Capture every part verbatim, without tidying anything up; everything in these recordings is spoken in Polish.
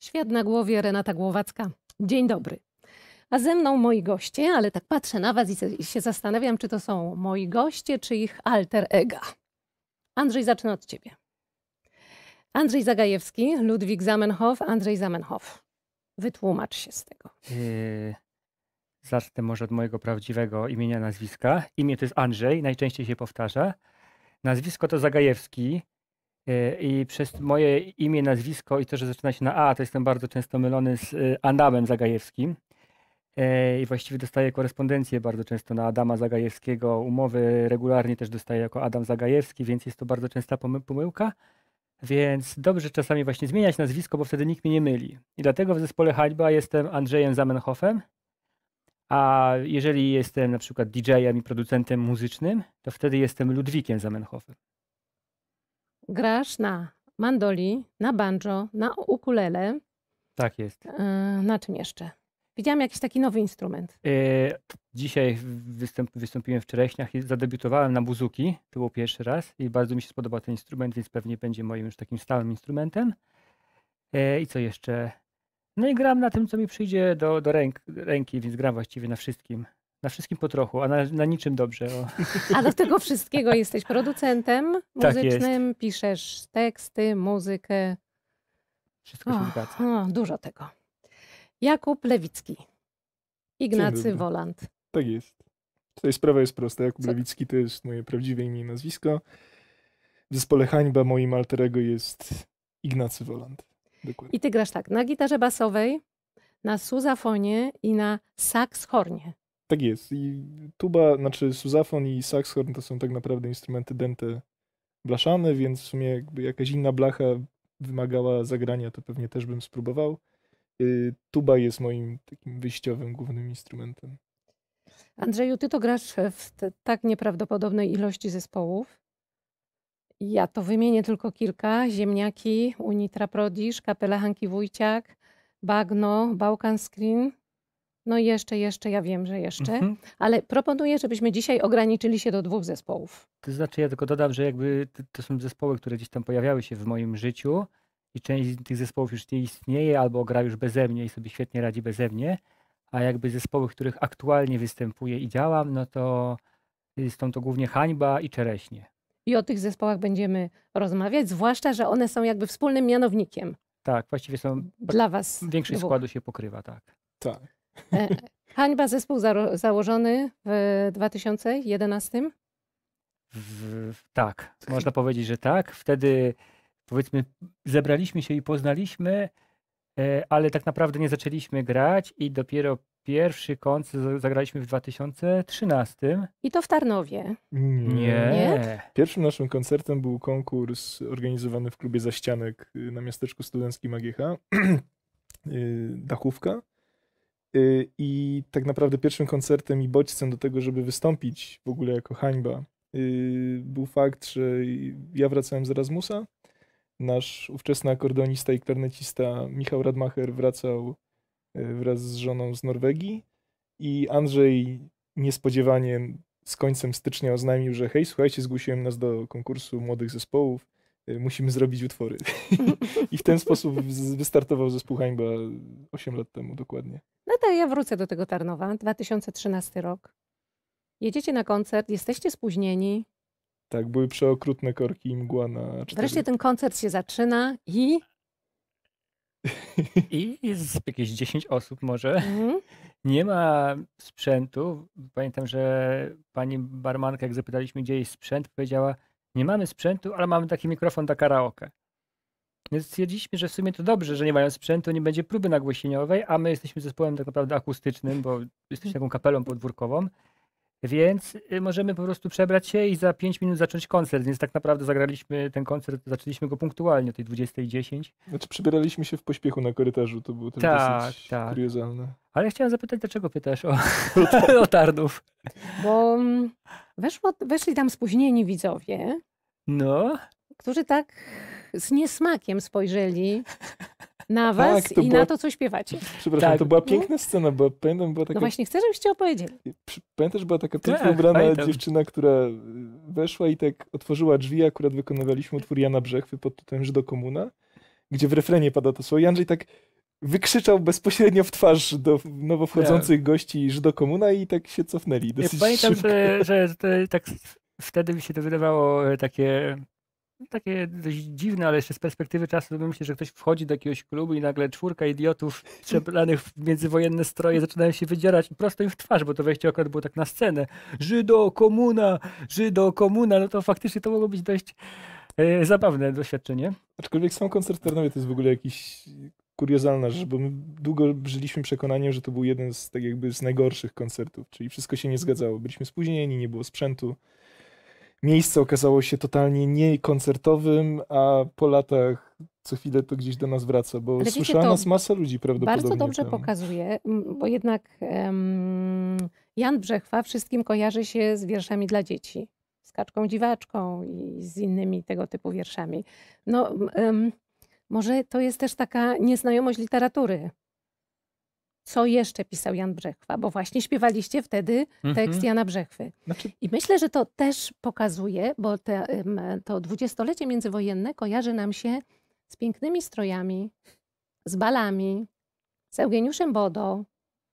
Świat na głowie, Renata Głowacka. Dzień dobry. A ze mną moi goście, ale tak patrzę na was i się zastanawiam, czy to są moi goście, czy ich alter ega. Andrzej, zacznę od ciebie. Andrzej Zagajewski, Ludwik Zamenhof, Andrzej Zamenhof. Wytłumacz się z tego. Yy, zacznę może od mojego prawdziwego imienia, nazwiska. Imię to jest Andrzej, najczęściej się powtarza. Nazwisko to Zagajewski. Yy, I przez moje imię, nazwisko i to, że zaczyna się na A, to jestem bardzo często mylony z yy, Adamem Zagajewskim. Yy, I właściwie dostaję korespondencję bardzo często na Adama Zagajewskiego. Umowy regularnie też dostaję jako Adam Zagajewski, więc jest to bardzo częsta pomy pomyłka. Więc dobrze czasami właśnie zmieniać nazwisko, bo wtedy nikt mnie nie myli. I dlatego w zespole Hańba jestem Andrzejem Zamenhofem, a jeżeli jestem na przykład D J-em i producentem muzycznym, to wtedy jestem Ludwikiem Zamenhofem. Grasz na mandoli, na banjo, na ukulele. Tak jest. Yy, na czym jeszcze? Widziałam jakiś taki nowy instrument. Yy, dzisiaj występ, wystąpiłem w Czereśniach i zadebiutowałem na buzuki. To był pierwszy raz i bardzo mi się spodobał ten instrument, więc pewnie będzie moim już takim stałym instrumentem. Yy, I co jeszcze? No i gram na tym, co mi przyjdzie do, do ręk, ręki, więc gram właściwie na wszystkim. Na wszystkim po trochu, a na, na niczym dobrze. O. A do tego wszystkiego jesteś producentem Tak muzycznym, jest. piszesz teksty, muzykę. Wszystko się zgadza. O, dużo tego. Jakub Lewicki. Ignacy dobry. Woland. Tak jest. Tutaj sprawa jest prosta. Jakub Co? Lewicki to jest moje prawdziwe imię i nazwisko. W zespole Hańba moim alter ego jest Ignacy Woland. Dokładnie. I ty grasz tak, na gitarze basowej, na suzafonie i na saxhornie. Tak jest. I tuba, znaczy suzafon i saxhorn to są tak naprawdę instrumenty dęte blaszane, więc w sumie jakby jakaś inna blacha wymagała zagrania, to pewnie też bym spróbował. Y, tuba jest moim takim wyjściowym, głównym instrumentem. Andrzeju, ty to grasz w te, tak nieprawdopodobnej ilości zespołów. Ja to wymienię tylko kilka. Ziemniaki, Unitra Prodisz, Kapela Hanki Wójciak, Bagno, Bałkan Screen. No i jeszcze, jeszcze, ja wiem, że jeszcze. Mhm. Ale proponuję, żebyśmy dzisiaj ograniczyli się do dwóch zespołów. To znaczy ja tylko dodam, że jakby to, to są zespoły, które gdzieś tam pojawiały się w moim życiu i część z tych zespołów już nie istnieje albo gra już beze mnie i sobie świetnie radzi beze mnie, a jakby zespoły, w których aktualnie występuję i działam, no to są to głównie Hańba i Czereśnie. I o tych zespołach będziemy rozmawiać, zwłaszcza, że one są jakby wspólnym mianownikiem Tak, właściwie są, dla was większość dwóch. składu się pokrywa, tak. Tak. E, Hańba, zespół zaro- założony w dwa tysiące jedenastym. W, tak, można powiedzieć, że tak. Wtedy powiedzmy zebraliśmy się i poznaliśmy, e, ale tak naprawdę nie zaczęliśmy grać i dopiero pierwszy koncert zagraliśmy w dwa tysiące trzynastym. I to w Tarnowie. Nie. Nie. Pierwszym naszym koncertem był konkurs organizowany w klubie Zaścianek y, na miasteczku studenckim A G H. y, Dachówka. Y, I tak naprawdę pierwszym koncertem i bodźcem do tego, żeby wystąpić w ogóle jako Hańba, y, był fakt, że ja wracałem z Erasmusa. Nasz ówczesny akordeonista i klarnecista Michał Radmacher wracał y, wraz z żoną z Norwegii i Andrzej niespodziewanie z końcem stycznia oznajmił, że hej, słuchajcie, zgłosiłem nas do konkursu młodych zespołów, y, musimy zrobić utwory. I w ten sposób z- wystartował zespół Hańba osiem lat temu dokładnie. No to ja wrócę do tego Tarnowa. dwa tysiące trzynasty rok. Jedziecie na koncert, jesteście spóźnieni. Tak, były przeokrutne korki i mgła na cztery. Wreszcie ten koncert się zaczyna i... I jest jakieś dziesięć osób może. Mhm. Nie ma sprzętu. Pamiętam, że pani barmanka, jak zapytaliśmy, gdzie jest sprzęt, powiedziała, nie mamy sprzętu, ale mamy taki mikrofon do karaoke. Więc stwierdziliśmy, że w sumie to dobrze, że nie mają sprzętu, nie będzie próby nagłośnieniowej, a my jesteśmy zespołem tak naprawdę akustycznym, bo jesteśmy taką kapelą podwórkową, więc y, możemy po prostu przebrać się i za pięć minut zacząć koncert, więc tak naprawdę zagraliśmy ten koncert, zaczęliśmy go punktualnie o tej dwudziestej dziesięć. Znaczy przebieraliśmy się w pośpiechu na korytarzu, to było też Tak, dosyć tak. kuriozalne. Ale chciałem zapytać, dlaczego pytasz o, o Tarnów? Bo mm, weszło, weszli tam spóźnieni widzowie, No, którzy tak z niesmakiem spojrzeli na was Tak, to i była- na to, co śpiewacie. Przepraszam, Tak. to była piękna scena, bo pamiętam, była taka, No właśnie, chcę, żebyście opowiedzieli. przy- pamiętasz, że była taka Tak, pięknie ubrana pamiętam. dziewczyna, która y, weszła i tak otworzyła drzwi, a akurat wykonywaliśmy utwór Jana Brzechwy pod tytułem Żydo Komuna, gdzie w refrenie pada to słowo i Andrzej tak wykrzyczał bezpośrednio w twarz do nowo wchodzących ja. gości Żydokomuna i tak się cofnęli. Ja pamiętam, że, że to, tak wtedy mi się to wydawało takie, takie dość dziwne, ale jeszcze z perspektywy czasu myślę, że ktoś wchodzi do jakiegoś klubu i nagle czwórka idiotów przebranych w międzywojenne stroje zaczynają się wydzierać prosto im w twarz, bo to wejście akurat było tak na scenę. Żydo, komuna, Żydo, komuna, no to faktycznie to mogło być dość e, zabawne doświadczenie. Aczkolwiek sam koncert w Tarnowie to jest w ogóle jakiś kuriozalna rzecz, bo my długo żyliśmy przekonaniem, że to był jeden z tak jakby z najgorszych koncertów, czyli wszystko się nie zgadzało. Byliśmy spóźnieni, nie było sprzętu. Miejsce okazało się totalnie niekoncertowym, a po latach co chwilę to gdzieś do nas wraca, bo Ale słyszała wiecie, nas masa ludzi prawdopodobnie. Bardzo dobrze tam. pokazuje, bo jednak um, Jan Brzechwa wszystkim kojarzy się z wierszami dla dzieci. Z Kaczką Dziwaczką i z innymi tego typu wierszami. No, um, może to jest też taka nieznajomość literatury. Co jeszcze pisał Jan Brzechwa? Bo właśnie śpiewaliście wtedy tekst Mhm. Jana Brzechwy. Znaczy, I myślę, że to też pokazuje, bo te, em, to dwudziestolecie międzywojenne kojarzy nam się z pięknymi strojami, z balami, z Eugeniuszem Bodo.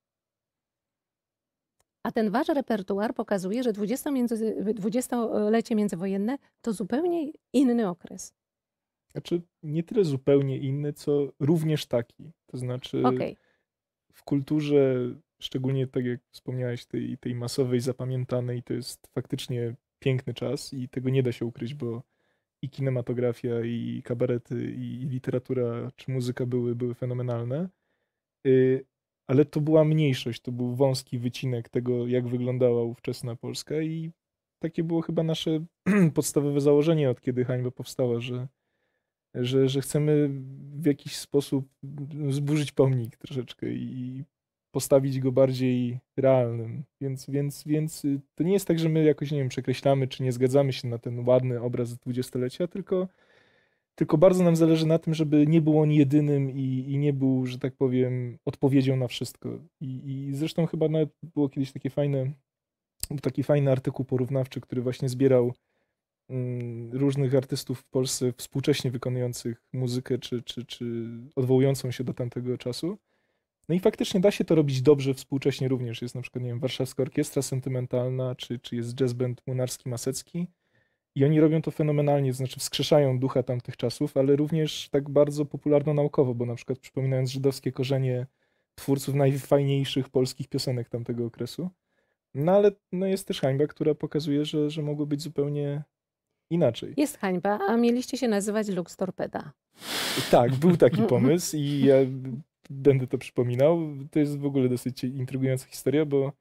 A ten wasz repertuar pokazuje, że dwudziestolecie międzywojenne to zupełnie inny okres. znaczy nie tyle zupełnie inny, co również taki. To znaczy Okej. w kulturze, szczególnie tak jak wspomniałeś, tej, tej masowej, zapamiętanej, to jest faktycznie piękny czas i tego nie da się ukryć, bo i kinematografia, i kabarety, i literatura, czy muzyka były, były fenomenalne. Y, Ale to była mniejszość, to był wąski wycinek tego, jak wyglądała ówczesna Polska i takie było chyba nasze podstawowe założenie, od kiedy Hańba powstała, że, że, że chcemy w jakiś sposób zburzyć pomnik troszeczkę i postawić go bardziej realnym. Więc, więc, więc to nie jest tak, że my jakoś, nie wiem, przekreślamy, czy nie zgadzamy się na ten ładny obraz dwudziestolecia, tylko, tylko bardzo nam zależy na tym, żeby nie był on jedynym i, i nie był, że tak powiem, odpowiedzią na wszystko. I, i zresztą chyba nawet było kiedyś takie fajne, taki fajny artykuł porównawczy, który właśnie zbierał mm, różnych artystów w Polsce współcześnie wykonujących muzykę, czy, czy, czy odwołującą się do tamtego czasu. No i faktycznie da się to robić dobrze współcześnie również. Jest na przykład, nie wiem, Warszawska Orkiestra Sentymentalna, czy, czy jest jazz band Młynarski-Masecki. I oni robią to fenomenalnie, to znaczy wskrzeszają ducha tamtych czasów, ale również tak bardzo popularno-naukowo, bo na przykład przypominając żydowskie korzenie twórców najfajniejszych polskich piosenek tamtego okresu. No ale no jest też Hańba, która pokazuje, że, że mogło być zupełnie inaczej. Jest Hańba, a mieliście się nazywać Lux Torpeda. Tak, był taki pomysł i ja będę to przypominał. To jest w ogóle dosyć intrygująca historia, bo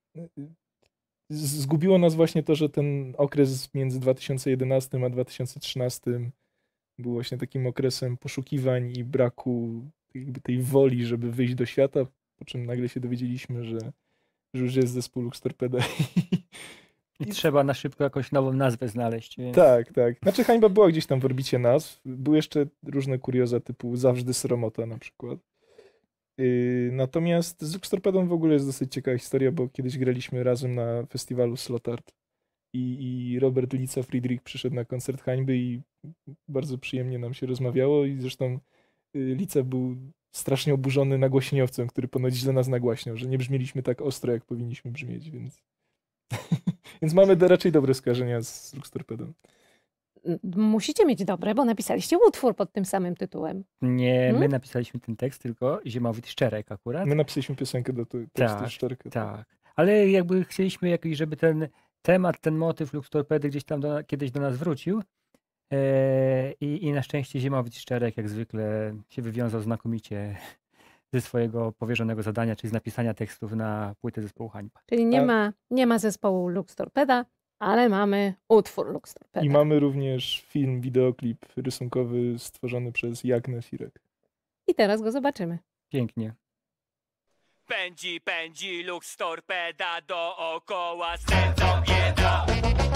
zgubiło nas właśnie to, że ten okres między dwa tysiące jedenastym a dwa tysiące trzynastym był właśnie takim okresem poszukiwań i braku jakby tej woli, żeby wyjść do świata, po czym nagle się dowiedzieliśmy, że, że już jest zespół Lux Torpeda. I trzeba na szybko jakąś nową nazwę znaleźć. Więc... Tak, tak. Znaczy Hańba była gdzieś tam w orbicie nazw. Były jeszcze różne kurioza typu Zawsze Sromota na przykład. Yy, natomiast z Lux Torpedą w ogóle jest dosyć ciekawa historia, bo kiedyś graliśmy razem na festiwalu Slotard i, i Robert Lica Friedrich przyszedł na koncert Hańby i bardzo przyjemnie nam się rozmawiało i zresztą yy, Lica był strasznie oburzony nagłośnieniowcem, który ponoć źle nas nagłaśniał, że nie brzmieliśmy tak ostro, jak powinniśmy brzmieć, więc... Więc mamy do, raczej dobre skojarzenia z Lux Torpedą. Musicie mieć dobre, bo napisaliście utwór pod tym samym tytułem. Nie, Hmm? my napisaliśmy ten tekst, tylko Ziemowit Szczerek akurat. My napisaliśmy piosenkę do tekstu Tak, Szczerka. Tak, ale jakby chcieliśmy jakiś, żeby ten temat, ten motyw Lux Torpedy gdzieś tam do, kiedyś do nas wrócił. E, i, I na szczęście Ziemowit Szczerek jak zwykle się wywiązał znakomicie ze swojego powierzonego zadania, czyli z napisania tekstów na płytę zespołu Hańba. Czyli nie, A- ma, nie ma zespołu Lux Torpeda, ale mamy utwór Lux Torpeda. I mamy również film, wideoklip rysunkowy stworzony przez Jagnę Firek. I teraz go zobaczymy. Pięknie. Pędzi, pędzi Lux Torpeda dookoła z nędzą bieda.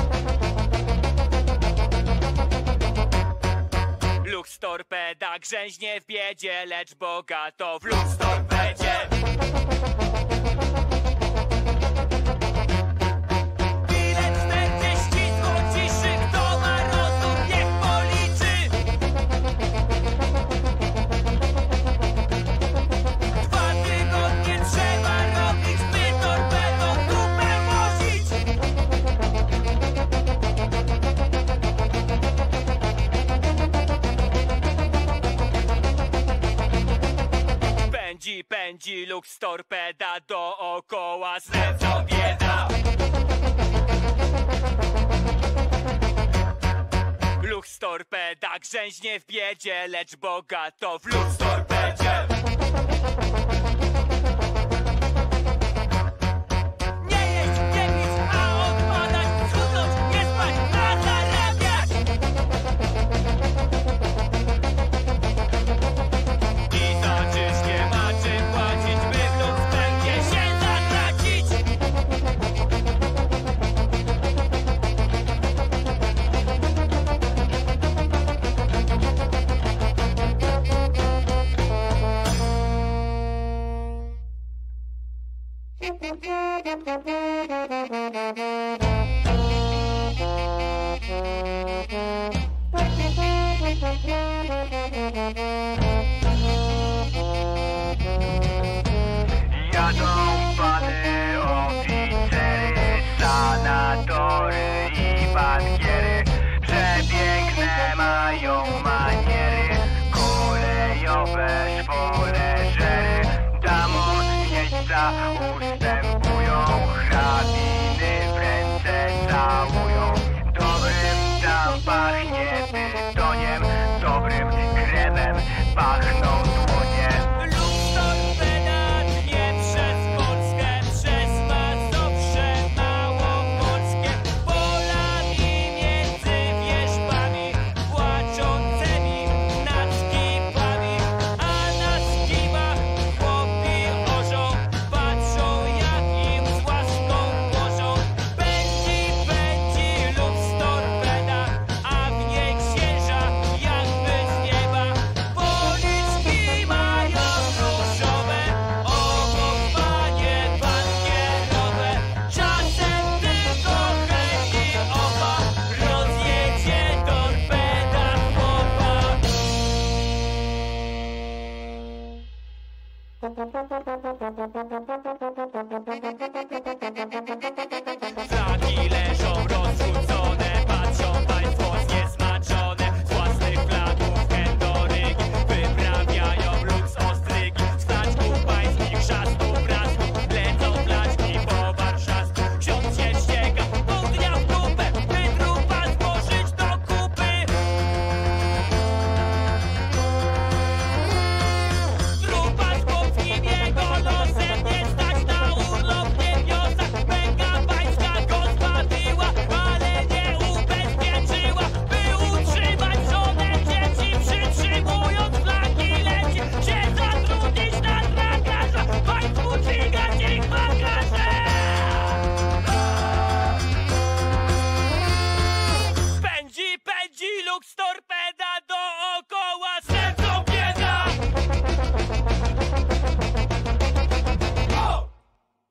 Lux Torpeda grzęźnie w biedzie, lecz bogato w Lux Torpedzie. Bilet czterdzieści złociszy, kto ma rozum, niech policzy. Pędzi, pędzi, Lux torpeda dookoła, serca bieda. Lux torpeda grzęźnie w biedzie, lecz bogato w Lux torpedzie. Nie jeść, nie pić, a odpadać, schudnąć, nie spać, a zarabiać. I za czyż nie ma czym płacić, by w Lux pędzie się zatracić. Jadą pany oficery, sanatory i bankiery. Przepiękne mają maniery, kolejowe spoleżery. Damom miejsca ustępują, hrabiny w ręce całują. Dobrym tam pachnie tytoniem, dobrym kremem pachną dłonie. Lux torpeda dnie przez Polskę, przez Mazowsze Małopolskie, polami między wierzbami, płaczącymi nad skipami, a na skipach chłopi orzą, patrzą jak im z łaską łożą. Pędzi, pędzi Lux torpeda, a w niej księża jakby z nieba. Policzki mają różowe, obok panie bankierowe. Czasem tylko chęci oba, rozjedzie torpeda chłopa. Flagi leżą rozrzucone, patrzą państwo zniesmaczone. Z własnych flagów chędorygi wyprawiają Lux ostrygi. Z flaczków pańskich szastów brastów lecą flaczki po warszawsku. Ksiądz się ściega, południa w dupę, by trupa złożyć do kupy. Trupa z chłopskim jego losem, nie stać na urlop, nie wniosek. Męka pańska go zbawiła, ale nie ubezpieczyła. By utrzymać żonę, dzieci, przytrzymując flagi leci. Się zatrudnić na tragarza, państwu dźwigać ich bagaże. Pędzi, pędzi Lux torpeda dookoła, sercą bieda. O!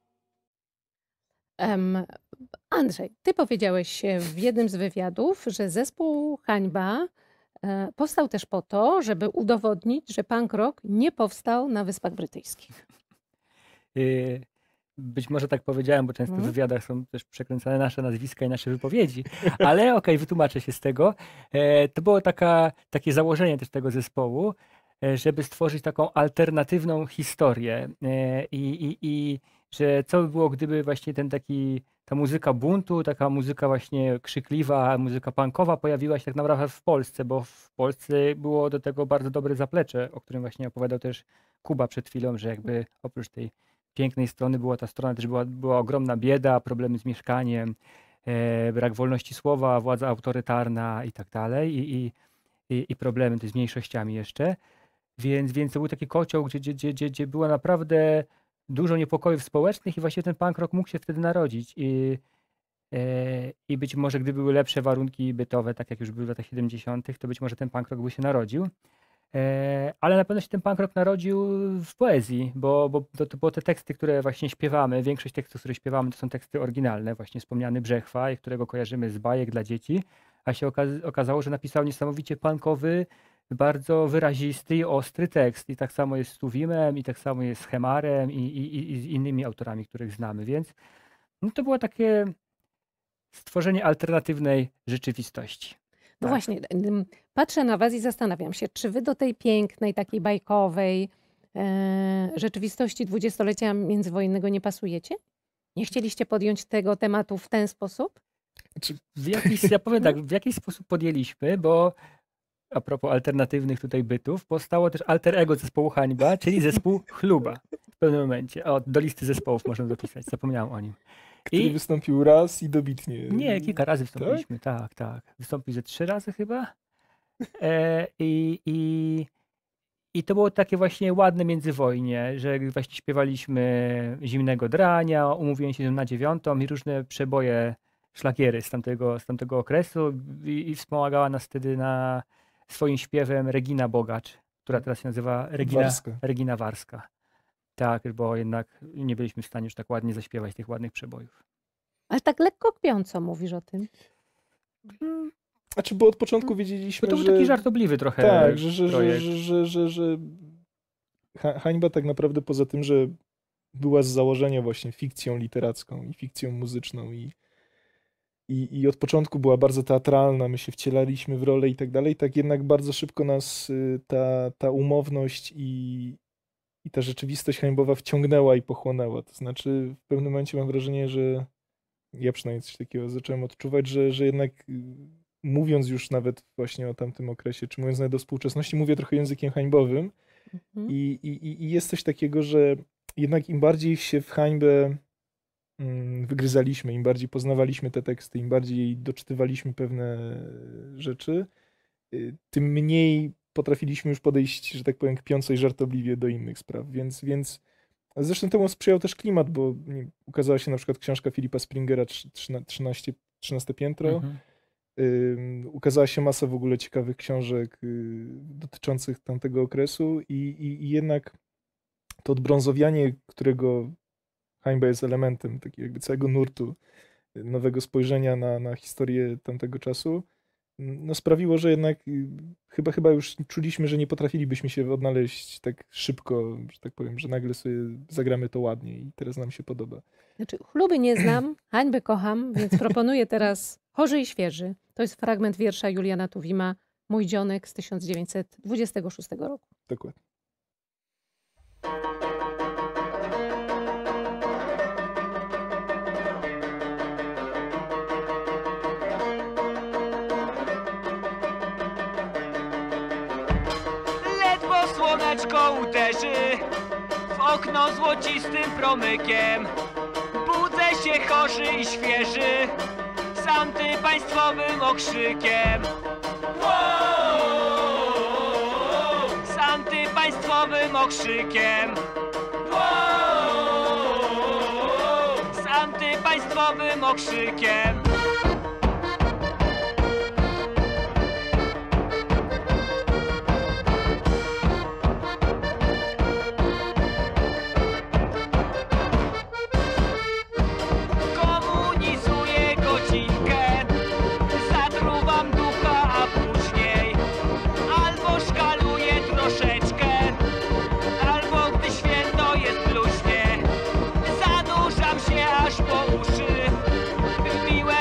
Em, Andrzej, ty powiedziałeś w jednym z wywiadów, że zespół Hańba e, powstał też po to, żeby udowodnić, że punk rock nie powstał na Wyspach Brytyjskich. Y, Być może tak powiedziałem, bo często w Mhm. wywiadach są też przekręcane nasze nazwiska i nasze wypowiedzi, ale okej, wytłumaczę się z tego. E, To było taka, takie założenie też tego zespołu, e, żeby stworzyć taką alternatywną historię E, i, i, i że co by było, gdyby właśnie ten taki, ta muzyka buntu, taka muzyka właśnie krzykliwa, muzyka punkowa pojawiła się tak naprawdę w Polsce, bo w Polsce było do tego bardzo dobre zaplecze, o którym właśnie opowiadał też Kuba przed chwilą, że jakby oprócz tej pięknej strony była ta strona, też była, była ogromna bieda, problemy z mieszkaniem, e, brak wolności słowa, władza autorytarna i tak dalej, i, i, i, i problemy też z mniejszościami jeszcze. Więc, więc to był taki kocioł, gdzie, gdzie, gdzie, gdzie, gdzie było naprawdę dużo niepokojów społecznych i właśnie ten punk rock mógł się wtedy narodzić. I, e, i być może gdyby były lepsze warunki bytowe, tak jak już były w latach siedemdziesiątych, to być może ten punk rock by się narodził. E, Ale na pewno się ten punk rock narodził w poezji, bo, bo, to, to, bo te teksty, które właśnie śpiewamy, większość tekstów, które śpiewamy, to są teksty oryginalne, właśnie wspomniany Brzechwa, którego kojarzymy z bajek dla dzieci, a się okaz- okazało, że napisał niesamowicie punkowy, bardzo wyrazisty i ostry tekst. I tak samo jest z Tuwimem, i tak samo jest z Hemarem, i, i, i z innymi autorami, których znamy, więc no, to było takie stworzenie alternatywnej rzeczywistości. No Tak. właśnie, ym, patrzę na was i zastanawiam się, czy wy do tej pięknej, takiej bajkowej, e, rzeczywistości dwudziestolecia międzywojennego nie pasujecie? Nie chcieliście podjąć tego tematu w ten sposób? Znaczy, W jakiś, ja powiem tak, w jakiś sposób podjęliśmy, bo a propos alternatywnych tutaj bytów, powstało też alter ego zespołu Hańba, czyli zespół Chluba w pewnym momencie. O, do listy zespołów można dopisać, zapomniałem o nim. który I wystąpił raz i dobitnie. nie, kilka razy wystąpiliśmy, tak, tak. Wystąpił ze trzy razy chyba. E, i, i, I to było takie właśnie ładne międzywojnie, że właśnie śpiewaliśmy Zimnego Drania, umówiłem się na dziewiątą i różne przeboje, szlagiery z tamtego, z tamtego okresu i, i wspomagała nas wtedy na swoim śpiewem Regina Bogacz, która teraz się nazywa Regina Warska. Regina Warska. Tak, bo jednak nie byliśmy w stanie już tak ładnie zaśpiewać tych ładnych przebojów. Ale tak lekko kpiąco mówisz o tym. Znaczy, bo od początku wiedzieliśmy, Bo to był że... taki żartobliwy trochę Tak, że, że, że, projekt. że, że, że, że Ha- Hańba tak naprawdę poza tym, że była z założenia właśnie fikcją literacką i fikcją muzyczną i, i, i od początku była bardzo teatralna, my się wcielaliśmy w rolę i tak dalej, tak jednak bardzo szybko nas y, ta, ta umowność i, i ta rzeczywistość hańbowa wciągnęła i pochłonęła. To znaczy w pewnym momencie mam wrażenie, że ja przynajmniej coś takiego zacząłem odczuwać, że, że jednak y, mówiąc już nawet właśnie o tamtym okresie, czy mówiąc nawet o współczesności, mówię trochę językiem hańbowym. Mhm. I, i, I jest coś takiego, że jednak im bardziej się w hańbę mm, wygryzaliśmy, im bardziej poznawaliśmy te teksty, im bardziej doczytywaliśmy pewne rzeczy, y, tym mniej potrafiliśmy już podejść, że tak powiem, kpiąco i żartobliwie do innych spraw. Więc, więc zresztą temu sprzyjał też klimat, bo nie, ukazała się na przykład książka Philipa Springera trzynaście, trzynaste piętro. Mhm. Ym, ukazała się masa w ogóle ciekawych książek y, dotyczących tamtego okresu i, i, i jednak to odbrązowianie, którego hańba jest elementem takiego jakby całego nurtu y, nowego spojrzenia na, na historię tamtego czasu, no sprawiło, że jednak y, chyba, chyba już czuliśmy, że nie potrafilibyśmy się odnaleźć tak szybko, że tak powiem, że nagle sobie zagramy to ładnie i teraz nam się podoba. Znaczy, chluby nie znam, hańby kocham, więc proponuję teraz Chorzy i świeży. To jest fragment wiersza Juliana Tuwima, Mój dzionek z tysiąc dziewięćset dwudziestego szóstego roku. Dokładnie. Ledwo słoneczko uderzy w okno złocistym promykiem. Budzę się chorzy i świeży z antypaństwowym okrzykiem. Z antypaństwowym okrzykiem. Z antypaństwowym okrzykiem. Komunizuję godzinkę, zatruwam ducha, a później albo szkaluję troszeczkę, albo gdy święto jest bluźnie, zanurzam się aż po uszy w miłe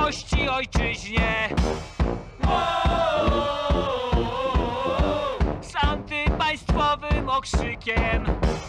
wolności ojczyźnie. Z antypaństwowym okrzykiem.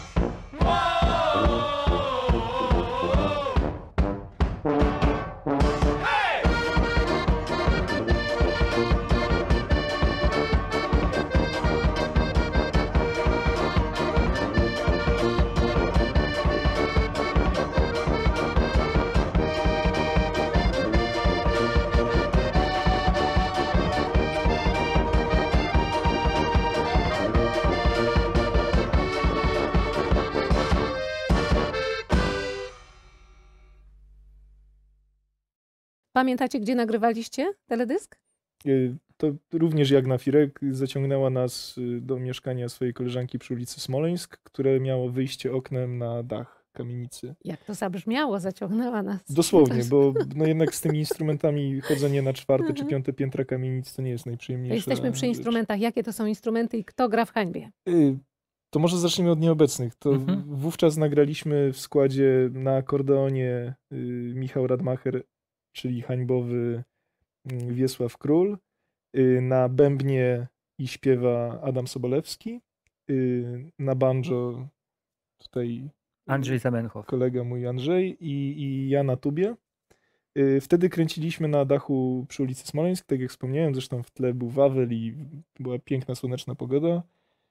Pamiętacie, gdzie nagrywaliście teledysk? Y, To również Jagna Firek zaciągnęła nas y, do mieszkania swojej koleżanki przy ulicy Smoleńsk, które miało wyjście oknem na dach kamienicy. Jak to zabrzmiało, zaciągnęła nas. Dosłownie, bo no jednak z tymi instrumentami chodzenie na czwarte czy piąte piętra kamienic to nie jest najprzyjemniejsze. Jesteśmy przy instrumentach. Jakie to są instrumenty i kto gra w hańbie? Y, To może zacznijmy od nieobecnych. To Mhm. wówczas nagraliśmy w składzie na akordeonie y, Michał Radmacher, czyli hańbowy y, Wiesław Król, y, na bębnie i śpiewa Adam Sobolewski, y, na banjo tutaj Andrzej Zamenhof. kolega mój Andrzej i, i ja na tubie. Y, Wtedy kręciliśmy na dachu przy ulicy Smoleńsk, tak jak wspomniałem, zresztą w tle był Wawel i była piękna, słoneczna pogoda.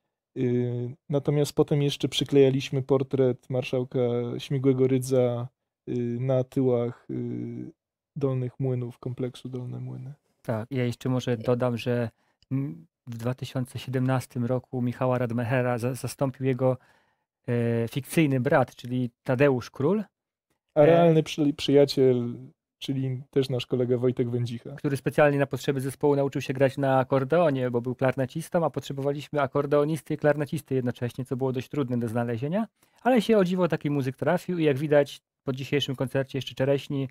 Y, Natomiast potem jeszcze przyklejaliśmy portret marszałka Śmigłego Rydza y, na tyłach y, Dolnych Młynów, kompleksu Dolne Młyny. Tak, ja jeszcze może dodam, że mm, w dwa tysiące siedemnastym roku Michała Radmachera za, zastąpił jego e, fikcyjny brat, czyli Tadeusz Król, A E. realny przy, przyjaciel, czyli też nasz kolega Wojtek Wędzicha. który specjalnie na potrzeby zespołu nauczył się grać na akordeonie, bo był klarnecistą, a potrzebowaliśmy akordeonisty i klarnecisty jednocześnie, co było dość trudne do znalezienia, ale się o dziwo taki muzyk trafił i jak widać po dzisiejszym koncercie jeszcze Czereśni,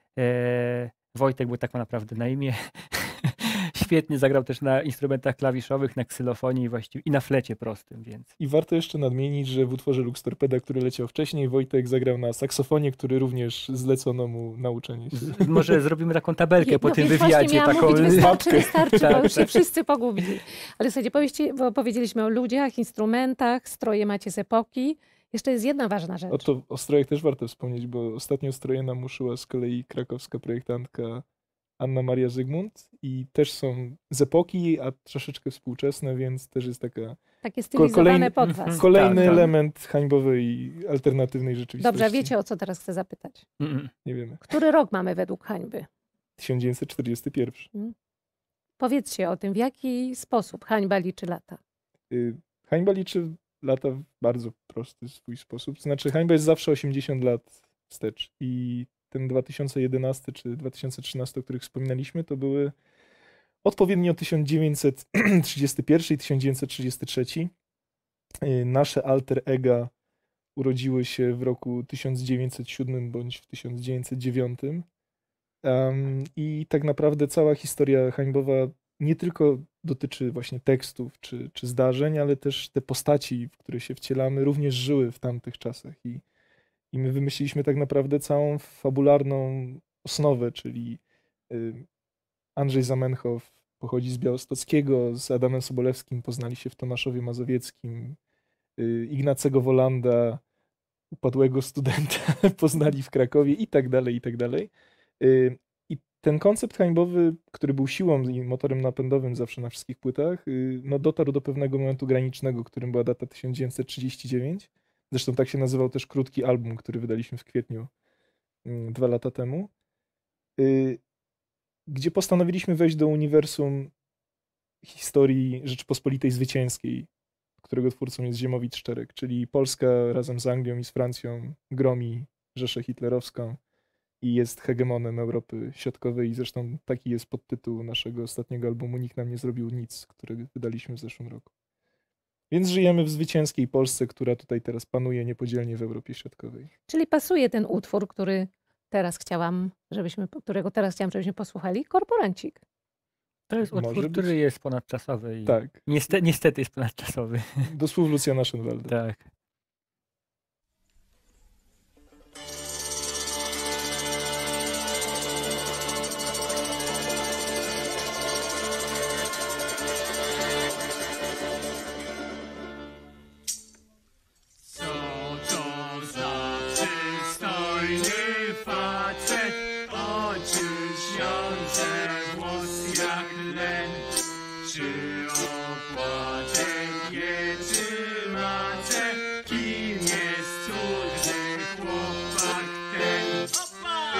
e, Wojtek, bo tak ma naprawdę na imię, świetnie zagrał też na instrumentach klawiszowych, na ksylofonii właściwie i na flecie prostym, więc I warto jeszcze nadmienić, że w utworze Lux Torpeda, który leciał wcześniej, Wojtek zagrał na saksofonie, który również zlecono mu nauczenie się. z, może zrobimy taką tabelkę po No tym więc właśnie wywiadzie, miałam taką mówić, wystarczy, wystarczy, Tak, bo już się tak. wszyscy pogubili. Ale słuchajcie, powieście, bo powiedzieliśmy o ludziach, instrumentach, stroje macie z epoki. Jeszcze jest jedna ważna rzecz. O to o strojach też warto wspomnieć, bo ostatnio stroje nam uszyła z kolei krakowska projektantka Anna Maria Zygmunt i też są z epoki, a troszeczkę współczesne, więc też jest taka Takie stylizowane kolejny- pod was. kolejny tak. element hańbowej, alternatywnej rzeczywistości. Dobrze, a wiecie, o co teraz chcę zapytać? Mm, Nie wiemy. Który rok mamy według hańby? tysiąc dziewięćset czterdziesty pierwszy. Powiedzcie o tym, w jaki sposób hańba liczy lata. Y, Hańba liczy lata w bardzo prosty swój sposób. Znaczy hańba jest zawsze osiemdziesiąt lat wstecz i ten dwa tysiące jedenasty czy dwa tysiące trzynasty, o których wspominaliśmy, to były odpowiednio tysiąc dziewięćset trzydziesty pierwszy i tysiąc dziewięćset trzydziesty trzeci. Y, Nasze alter ega urodziły się w roku tysiąc dziewięćset siódmym bądź w tysiąc dziewięćset dziewiątym. Um, I tak naprawdę cała historia hańbowa nie tylko dotyczy właśnie tekstów czy, czy zdarzeń, ale też te postaci, w które się wcielamy, również żyły w tamtych czasach. I, i my wymyśliliśmy tak naprawdę całą fabularną osnowę, czyli y, Andrzej Zamenhof pochodzi z Białostockiego, z Adamem Sobolewskim poznali się w Tomaszowie Mazowieckim, y, Ignacego Wolanda, upadłego studenta, poznali w Krakowie i tak dalej, i tak dalej. Y, I ten koncept hańbowy, który był siłą i motorem napędowym zawsze na wszystkich płytach, y, no dotarł do pewnego momentu granicznego, którym była data tysiąc dziewięćset trzydziesty dziewiąty. Zresztą tak się nazywał też krótki album, który wydaliśmy w kwietniu y, dwa lata temu, y, gdzie postanowiliśmy wejść do uniwersum historii Rzeczypospolitej Zwycięskiej, którego twórcą jest Ziemowit Szczerek, czyli Polska razem z Anglią i z Francją gromi Rzeszę Hitlerowską i jest hegemonem Europy Środkowej i zresztą taki jest podtytuł naszego ostatniego albumu Nikt nam nie zrobił nic, który wydaliśmy w zeszłym roku. Więc żyjemy w zwycięskiej Polsce, która tutaj teraz panuje niepodzielnie w Europie Środkowej. Czyli pasuje ten utwór, który teraz chciałam, żebyśmy, którego teraz chciałam, żebyśmy posłuchali. Korporancik. To jest Może utwór, być. który jest ponadczasowy i Tak, niestety, niestety jest ponadczasowy. do słów Lucjana Schönwalda. Tak. oczy lśniące, włos jak len. Czy opłatek je, czy mace? Kim jest cudny chłopak ten? Opa!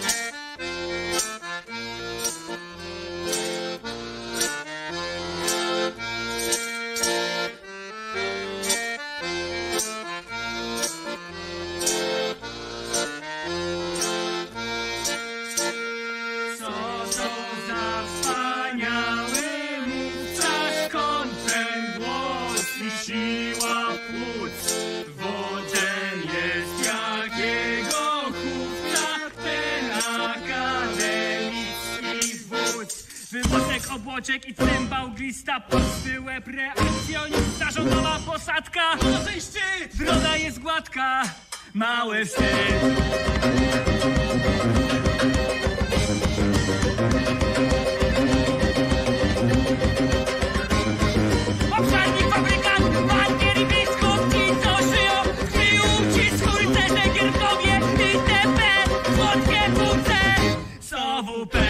Co to za wspaniały mówca, skąd ten głos i siła płuc? Wodzem jest jakiego chówca, ten akademicki wódz. Wymosek, obłoczek i cymbał, glista, pusty łeb, reakcjonista, rządowa posadka. No ten szczyt, droga jest gładka, mały wstyd. Obszarnik, fabrykant, bankier i biskup, ci co żyją w krwi, ucisku, rycerze, gierkowie, itp. Słodkie płuce, S O W P.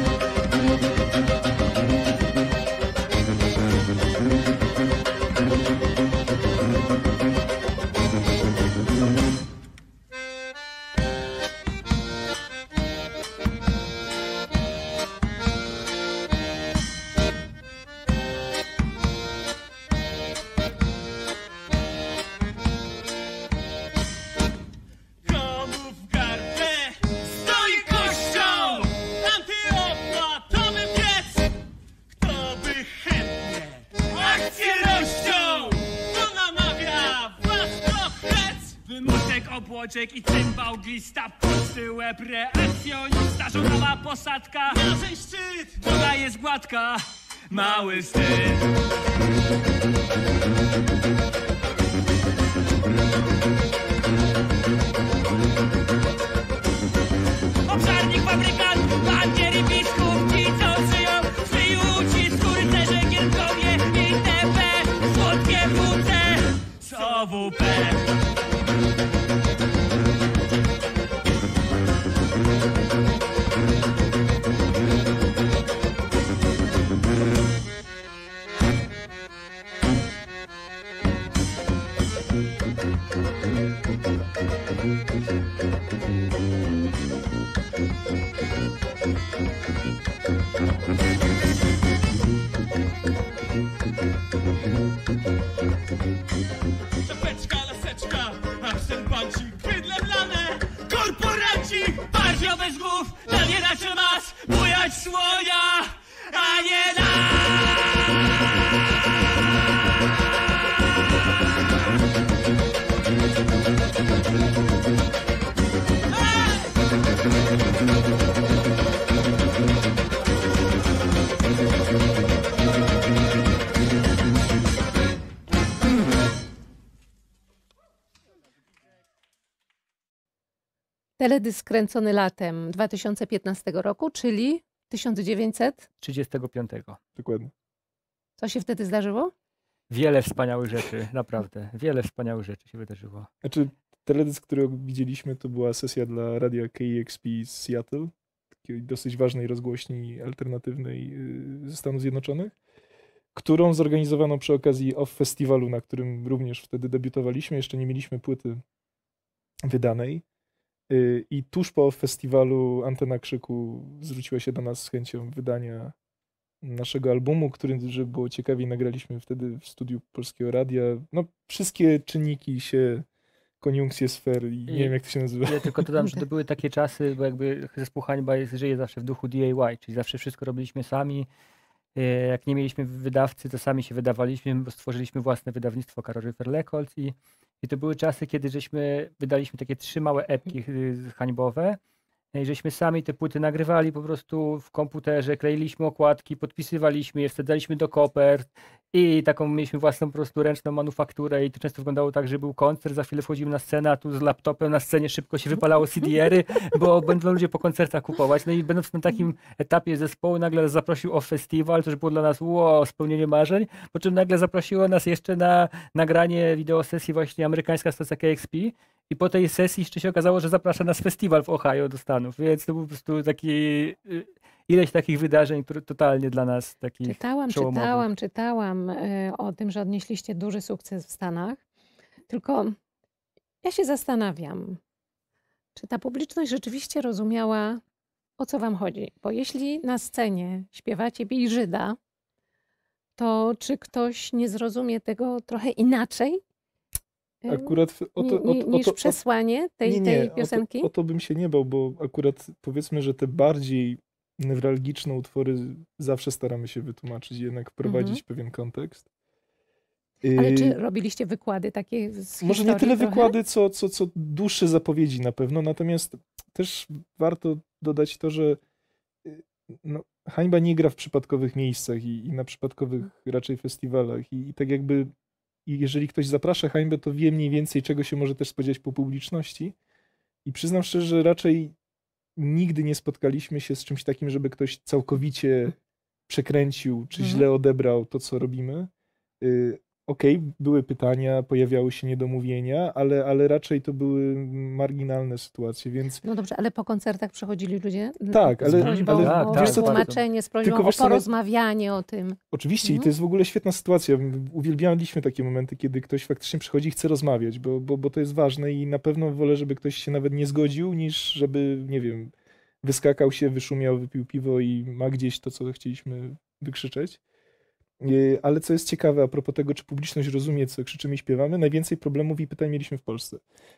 Komu w gardle stoi kościoł, antyopłatowy piec? Kto by chętnie akcję rozciął, to namawia was do hec. Wymuszek, obłoczek i cymbał, glista, pusty łeb, reakcjonista, rządowa posadka. Naszej szczyt, droga jest gładka, mały wstyd. Obszarnik, fabrykant, bankier i biskup, ci co żyją w krwi, ucisku, rycerze, gierkowie, itp. Słodkie płuce, S O W P. Czapeczka, laseczka, abserwancik, bydle blane, korporaci, barwiowe z głów, nabierać mas, bujać słonia, a nie nas! Teledysk kręcony latem dwa tysiące piętnastego roku, czyli tysiąc dziewięćset. trzydziestego piątego. Dokładnie. Co się wtedy zdarzyło? Wiele wspaniałych rzeczy, naprawdę. Wiele wspaniałych rzeczy się wydarzyło. Znaczy, teledysk, który widzieliśmy, to była sesja dla radia K E X P z Seattle, takiej dosyć ważnej rozgłośni alternatywnej yy, ze Stanów Zjednoczonych, którą zorganizowano przy okazji Off Festiwalu, na którym również wtedy debiutowaliśmy. Jeszcze nie mieliśmy płyty wydanej. Yy, I tuż po Off Festiwalu Antena Krzyku zwróciła się do nas z chęcią wydania naszego albumu, który, żeby było ciekawiej, nagraliśmy wtedy w studiu Polskiego Radia. No, wszystkie czynniki się, koniunkcje sfer i nie I- wiem, jak to się nazywa. Ja tylko dodam, że to były takie czasy, bo jakby zespół Hańba jest, żyje zawsze w duchu D I Y, czyli zawsze wszystko robiliśmy sami. E, Jak nie mieliśmy wydawcy, to sami się wydawaliśmy, bo stworzyliśmy własne wydawnictwo Karol River Records i, i to były czasy, kiedy żeśmy wydaliśmy takie trzy małe epki y, hańbowe i żeśmy sami te płyty nagrywali po prostu w komputerze, kleiliśmy okładki, podpisywaliśmy je, wsadzaliśmy do kopert i taką mieliśmy własną po prostu ręczną manufakturę i to często wyglądało tak, że był koncert, za chwilę wchodzimy na scenę, a tu z laptopem na scenie szybko się wypalało C D R-y, bo będą ludzie po koncertach kupować. No i będąc na takim etapie zespołu, nagle nas zaprosił o festiwal, to już było dla nas wow, spełnienie marzeń, po czym nagle zaprosiło nas jeszcze na nagranie wideosesji właśnie amerykańska stacja K X P I po tej sesji jeszcze się okazało, że zaprasza nas festiwal w Ohio do Stanów, więc to był po prostu taki, y, ileś takich wydarzeń, które totalnie dla nas takich Czytałam, przełomowych. czytałam, czytałam y, o tym, że odnieśliście duży sukces w Stanach. Tylko ja się zastanawiam, czy ta publiczność rzeczywiście rozumiała, o co wam chodzi. Bo jeśli na scenie śpiewacie Bij Żyda, to czy ktoś nie zrozumie tego trochę inaczej y, Akurat w- o to, ni- o, ni- o niż to, o, przesłanie tej, nie, tej nie, o to, piosenki? o to bym się nie bał, bo akurat powiedzmy, że te bardziej newralgiczne utwory zawsze staramy się wytłumaczyć, jednak wprowadzić Mhm. pewien kontekst. Ale czy Y, robiliście wykłady takie z Może nie historii tyle trochę? wykłady, co, co, co dłuższe zapowiedzi na pewno, natomiast też warto dodać to, że y, no, hańba nie gra w przypadkowych miejscach i, i na przypadkowych raczej festiwalach i, i tak jakby i jeżeli ktoś zaprasza hańbę, to wie mniej więcej, czego się może też spodziewać po publiczności i przyznam szczerze, że raczej nigdy nie spotkaliśmy się z czymś takim, żeby ktoś całkowicie przekręcił, czy Mhm. źle odebrał to, co robimy. Y, Okej, były pytania, pojawiały się niedomówienia, ale, ale raczej to były marginalne sytuacje, więc No dobrze, ale po koncertach przychodzili ludzie n- Tak, z ale- prośbą ale- o tak, wiesz co, wytłumaczenie, z prośbą tylko o wiesz co, no- porozmawianie o tym. oczywiście i Mhm. to jest w ogóle świetna sytuacja. Uwielbialiśmy takie momenty, kiedy ktoś faktycznie przychodzi i chce rozmawiać, bo, bo, bo to jest ważne i na pewno wolę, żeby ktoś się nawet nie zgodził, niż żeby, nie wiem, wyskakał się, wyszumiał, wypił piwo i ma gdzieś to, co chcieliśmy wykrzyczeć. Yy, Ale co jest ciekawe a propos tego, czy publiczność rozumie, co krzyczymy i śpiewamy, najwięcej problemów i pytań mieliśmy w Polsce.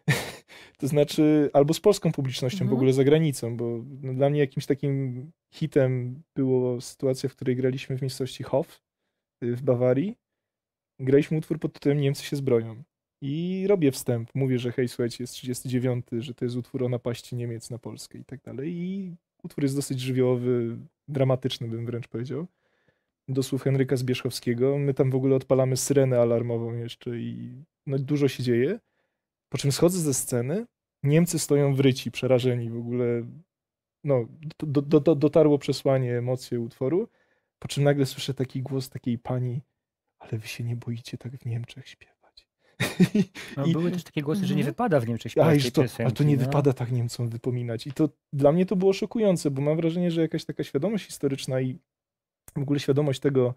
To znaczy, albo z polską publicznością, w Mhm. ogóle za granicą, bo no, dla mnie jakimś takim hitem była sytuacja, w której graliśmy w miejscowości Hof y, w Bawarii. Graliśmy utwór pod tytułem Niemcy się zbroją. I robię wstęp, mówię, że hej, słuchajcie, jest trzydziesty dziewiąty, że to jest utwór o napaści Niemiec na Polskę i tak dalej. I utwór jest dosyć żywiołowy, dramatyczny bym wręcz powiedział. Do słów Henryka Zbierzchowskiego. My tam w ogóle odpalamy syrenę alarmową jeszcze i no, dużo się dzieje. Po czym schodzę ze sceny, Niemcy stoją wryci, przerażeni w ogóle. No, do, do, do, dotarło przesłanie, emocje utworu. Po czym nagle słyszę taki głos takiej pani, ale wy się nie boicie tak w Niemczech śpiewać. No, I- były też takie głosy, że nie Mhm. wypada w Niemczech A, śpiewać iż tej to, piosenki. ale to nie no. wypada tak Niemcom wypominać. I to dla mnie to było szokujące, bo mam wrażenie, że jakaś taka świadomość historyczna i w ogóle świadomość tego,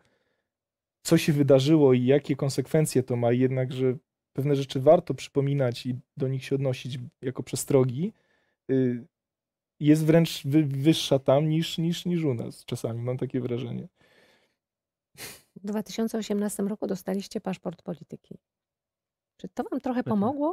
co się wydarzyło i jakie konsekwencje to ma, jednak, że pewne rzeczy warto przypominać i do nich się odnosić jako przestrogi, y, jest wręcz wy, wyższa tam niż, niż, niż u nas. Czasami mam takie wrażenie. W dwa tysiące osiemnastym roku dostaliście paszport polityki. Czy to wam trochę Dokładnie. pomogło?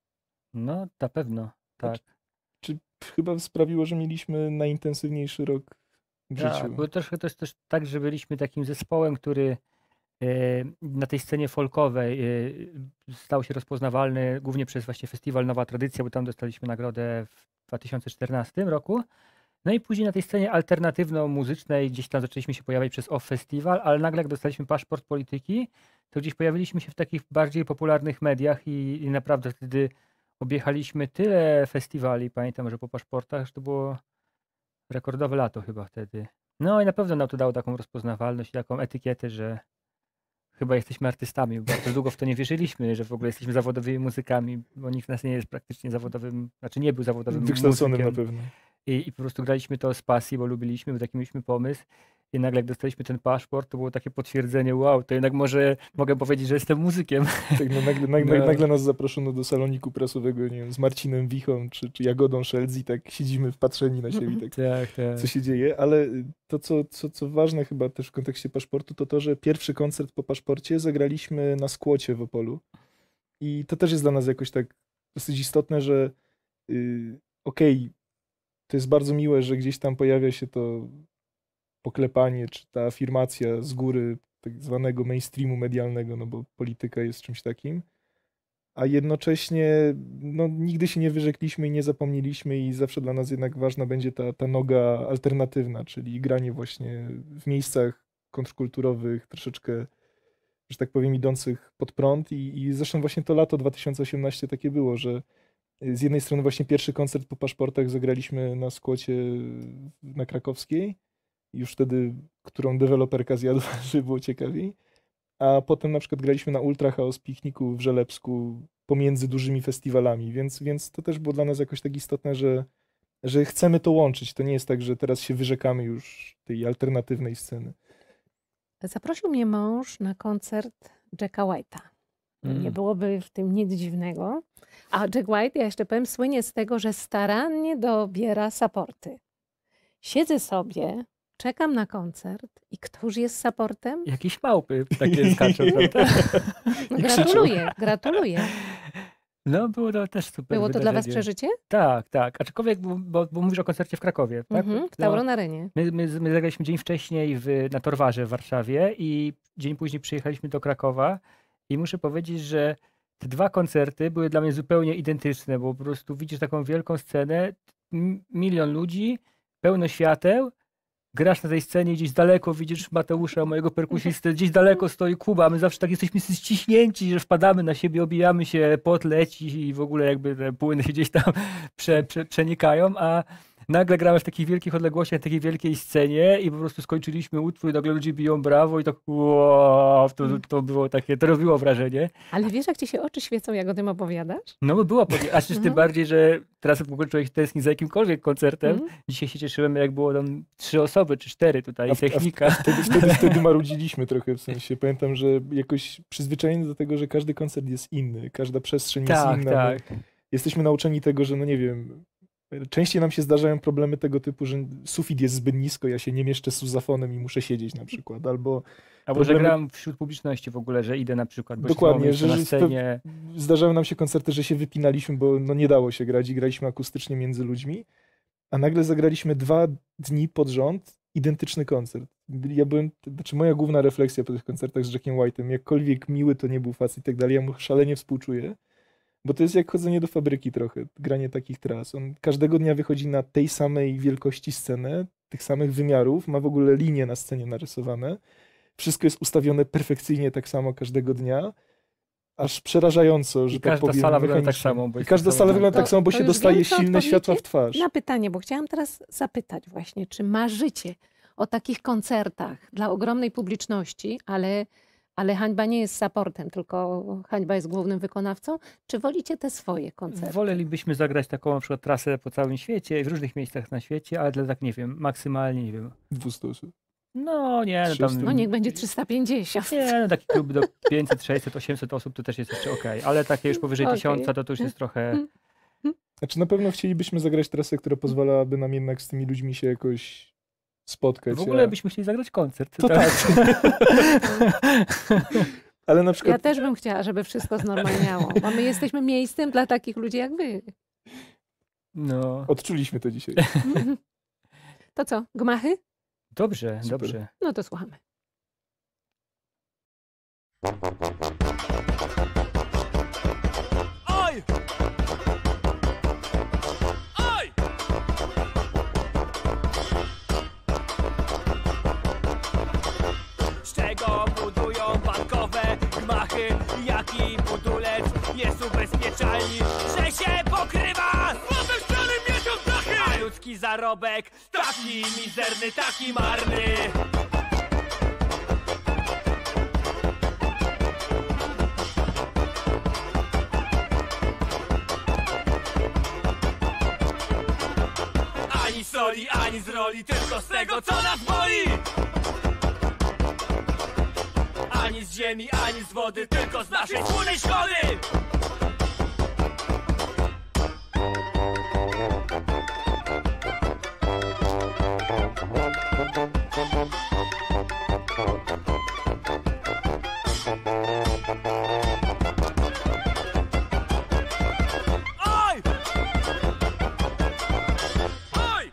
No, na pewno, tak. Czy chyba sprawiło, że mieliśmy najintensywniejszy rok w Tak, życiu. bo troszkę to jest też tak, że byliśmy takim zespołem, który e, na tej scenie folkowej e, stał się rozpoznawalny głównie przez właśnie festiwal Nowa Tradycja, bo tam dostaliśmy nagrodę w dwa tysiące czternastym roku. No i później na tej scenie alternatywno-muzycznej gdzieś tam zaczęliśmy się pojawiać przez Off Festival, ale nagle jak dostaliśmy paszport polityki, to gdzieś pojawiliśmy się w takich bardziej popularnych mediach i, i naprawdę wtedy objechaliśmy tyle festiwali, pamiętam, że po paszportach, że to było rekordowe lato chyba wtedy. No i na pewno nam to dało taką rozpoznawalność i taką etykietę, że chyba jesteśmy artystami, bo bardzo długo w to nie wierzyliśmy, że w ogóle jesteśmy zawodowymi muzykami, bo nikt z nas nie jest praktycznie zawodowym, znaczy nie był zawodowym Wykształconym muzykiem. na pewno. I, I po prostu graliśmy to z pasji, bo lubiliśmy, bo taki mieliśmy pomysł. I nagle jak dostaliśmy ten paszport, to było takie potwierdzenie, wow, to jednak może mogę powiedzieć, że jestem muzykiem. Tak, no, nagle, nagle, No. nagle nas zaproszono do saloniku prasowego, nie wiem, z Marcinem Wichą czy, czy Jagodą Szelc i tak siedzimy wpatrzeni na siebie, tak, Tak, tak. co się dzieje, ale to, co, co, co ważne chyba też w kontekście paszportu, to to, że pierwszy koncert po paszporcie zagraliśmy na Skłocie w Opolu i to też jest dla nas jakoś tak dosyć istotne, że yy, okej, to jest bardzo miłe, że gdzieś tam pojawia się to poklepanie, czy ta afirmacja z góry tak zwanego mainstreamu medialnego, no bo polityka jest czymś takim, a jednocześnie no, nigdy się nie wyrzekliśmy i nie zapomnieliśmy i zawsze dla nas jednak ważna będzie ta, ta noga alternatywna, czyli granie właśnie w miejscach kontrkulturowych, troszeczkę, że tak powiem, idących pod prąd i, i zresztą właśnie to lato dwa tysiące osiemnaście takie było, że z jednej strony właśnie pierwszy koncert po paszportach zagraliśmy na Skłocie na Krakowskiej, już wtedy, którą deweloperka zjadła, żeby było ciekawiej. A potem na przykład graliśmy na Ultra House Pikniku w Żelebsku pomiędzy dużymi festiwalami, więc, więc to też było dla nas jakoś tak istotne, że, że chcemy to łączyć. To nie jest tak, że teraz się wyrzekamy już tej alternatywnej sceny. Zaprosił mnie mąż na koncert Jacka White'a. Mm. Nie byłoby w tym nic dziwnego. A Jack White, ja jeszcze powiem, słynie z tego, że starannie dobiera supporty. Siedzę sobie, czekam na koncert i któż jest supportem? Jakieś małpy takie skaczą, prawda? No, I gratuluję, gratuluję. No było to też super Było to dla was wydarzenie. przeżycie? Tak, tak. Aczkolwiek, bo, bo, bo mówisz o koncercie w Krakowie, tak? Mhm, w No, Tauron Arenie. my, my, my zagraliśmy dzień wcześniej w, na Torwarze w Warszawie i dzień później przyjechaliśmy do Krakowa i muszę powiedzieć, że te dwa koncerty były dla mnie zupełnie identyczne, bo po prostu widzisz taką wielką scenę, m- milion ludzi, pełno świateł, grasz na tej scenie, gdzieś daleko widzisz Mateusza, mojego perkusistę, gdzieś daleko stoi Kuba, my zawsze tak jesteśmy ściśnięci, że wpadamy na siebie, obijamy się, pot leci i w ogóle jakby te płyny się gdzieś tam prze, prze, przenikają, a nagle gramy w takich wielkich odległościach, na takiej wielkiej scenie i po prostu skończyliśmy utwór i nagle ludzie biją brawo i tak wow, to, to było takie, to robiło wrażenie. Ale wiesz, jak ci się oczy świecą, jak o tym opowiadasz? No by było, powie- a też tym Mhm. bardziej, że teraz w ogóle człowiek tęskni za jakimkolwiek koncertem. Mhm. Dzisiaj się cieszyłem, jak było tam trzy osoby czy cztery tutaj, A w- a w- technika. Wtedy, wtedy, wtedy marudziliśmy trochę, w sensie pamiętam, że jakoś przyzwyczajeni do tego, że każdy koncert jest inny, każda przestrzeń jest Tak, inna. tak. My jesteśmy nauczeni tego, że no nie wiem, częściej nam się zdarzają problemy tego typu, że sufit jest zbyt nisko, ja się nie mieszczę z suzafonem i muszę siedzieć na przykład, albo Albo że problemy- gram wśród publiczności w ogóle, że idę na przykład, bo Dokładnie, że, że- na że spe- scenie. zdarzały nam się koncerty, że się wypinaliśmy, bo no nie dało się grać i graliśmy akustycznie między ludźmi, a nagle zagraliśmy dwa dni pod rząd identyczny koncert. Ja byłem, znaczy moja główna refleksja po tych koncertach z Jackiem White'em, jakkolwiek miły to nie był facet i tak dalej, ja mu szalenie współczuję, bo to jest jak chodzenie do fabryki trochę, granie takich tras. On każdego dnia wychodzi na tej samej wielkości scenę, tych samych wymiarów, ma w ogóle linie na scenie narysowane, wszystko jest ustawione perfekcyjnie tak samo każdego dnia, aż przerażająco, że I tak każda powiem, sala wygląda tak mechanicznie. samo, bo I jest każda tak samo sala wygląda To- tak samo, bo to się już dostaje wiem, co silne odpowiecie światła w twarz. Na pytanie, bo chciałam teraz zapytać właśnie, czy marzycie o takich koncertach dla ogromnej publiczności, ale, ale Hańba nie jest supportem, tylko Hańba jest głównym wykonawcą, czy wolicie te swoje koncerty? Wolelibyśmy zagrać taką na przykład trasę po całym świecie, w różnych miejscach na świecie, ale dla tak, nie wiem, maksymalnie, nie wiem. dwieście osób. No nie, no trzysta. tam... No niech będzie trzysta pięćdziesiąt. Nie, no taki klub do pięćset, sześćset, osiemset osób to też jest jeszcze okej, ale takie już powyżej Okej. tysiąca to, to już jest trochę... Znaczy na pewno chcielibyśmy zagrać trasę, która pozwalałaby nam jednak z tymi ludźmi się jakoś spotkać. W ogóle a- byśmy chcieli zagrać koncert. To tak. Ale na przykład Ja też bym chciała, żeby wszystko znormalniało, bo my jesteśmy miejscem dla takich ludzi jak wy. No, odczuliśmy to dzisiaj. To co, gmachy? dobrze, Super. dobrze. No to słuchamy. Oj! Oj! Z czego budują bankowe gmachy? Jaki budulec jest ubezpieczalni? Że się pokrywa! Słabe ściany miesiąc dachy! A ludzki zarobek taki mizerny, taki marny! Ani soli, ani z roli, tylko z tego, co nas boli! Ani z ziemi, ani z wody, tylko z naszej wspólnej szkoły! Oj! Oj!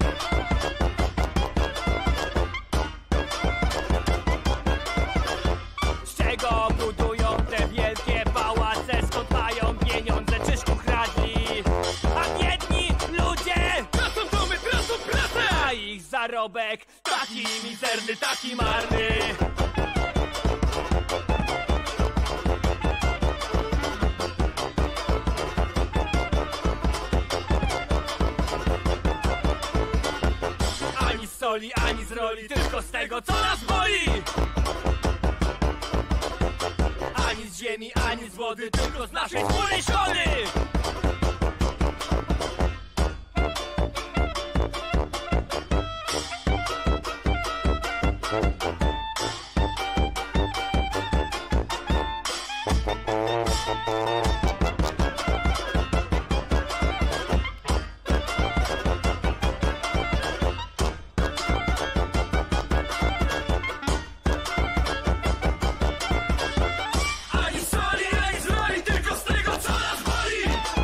Z czego budują te wielkie pałace? Skąd mają pieniądze? Czyż ukradli? A biedni ludzie tracą domy, tracą pracę! A ich zarobek taki mizerny, taki marny! Ani z soli, ani z roli, tylko z tego, co nas boli! Ani ani z ziemi, ani z wody, tylko z naszej wspólnej szkody. Ani soli, ani zroli, tylko z tego, co nas boli.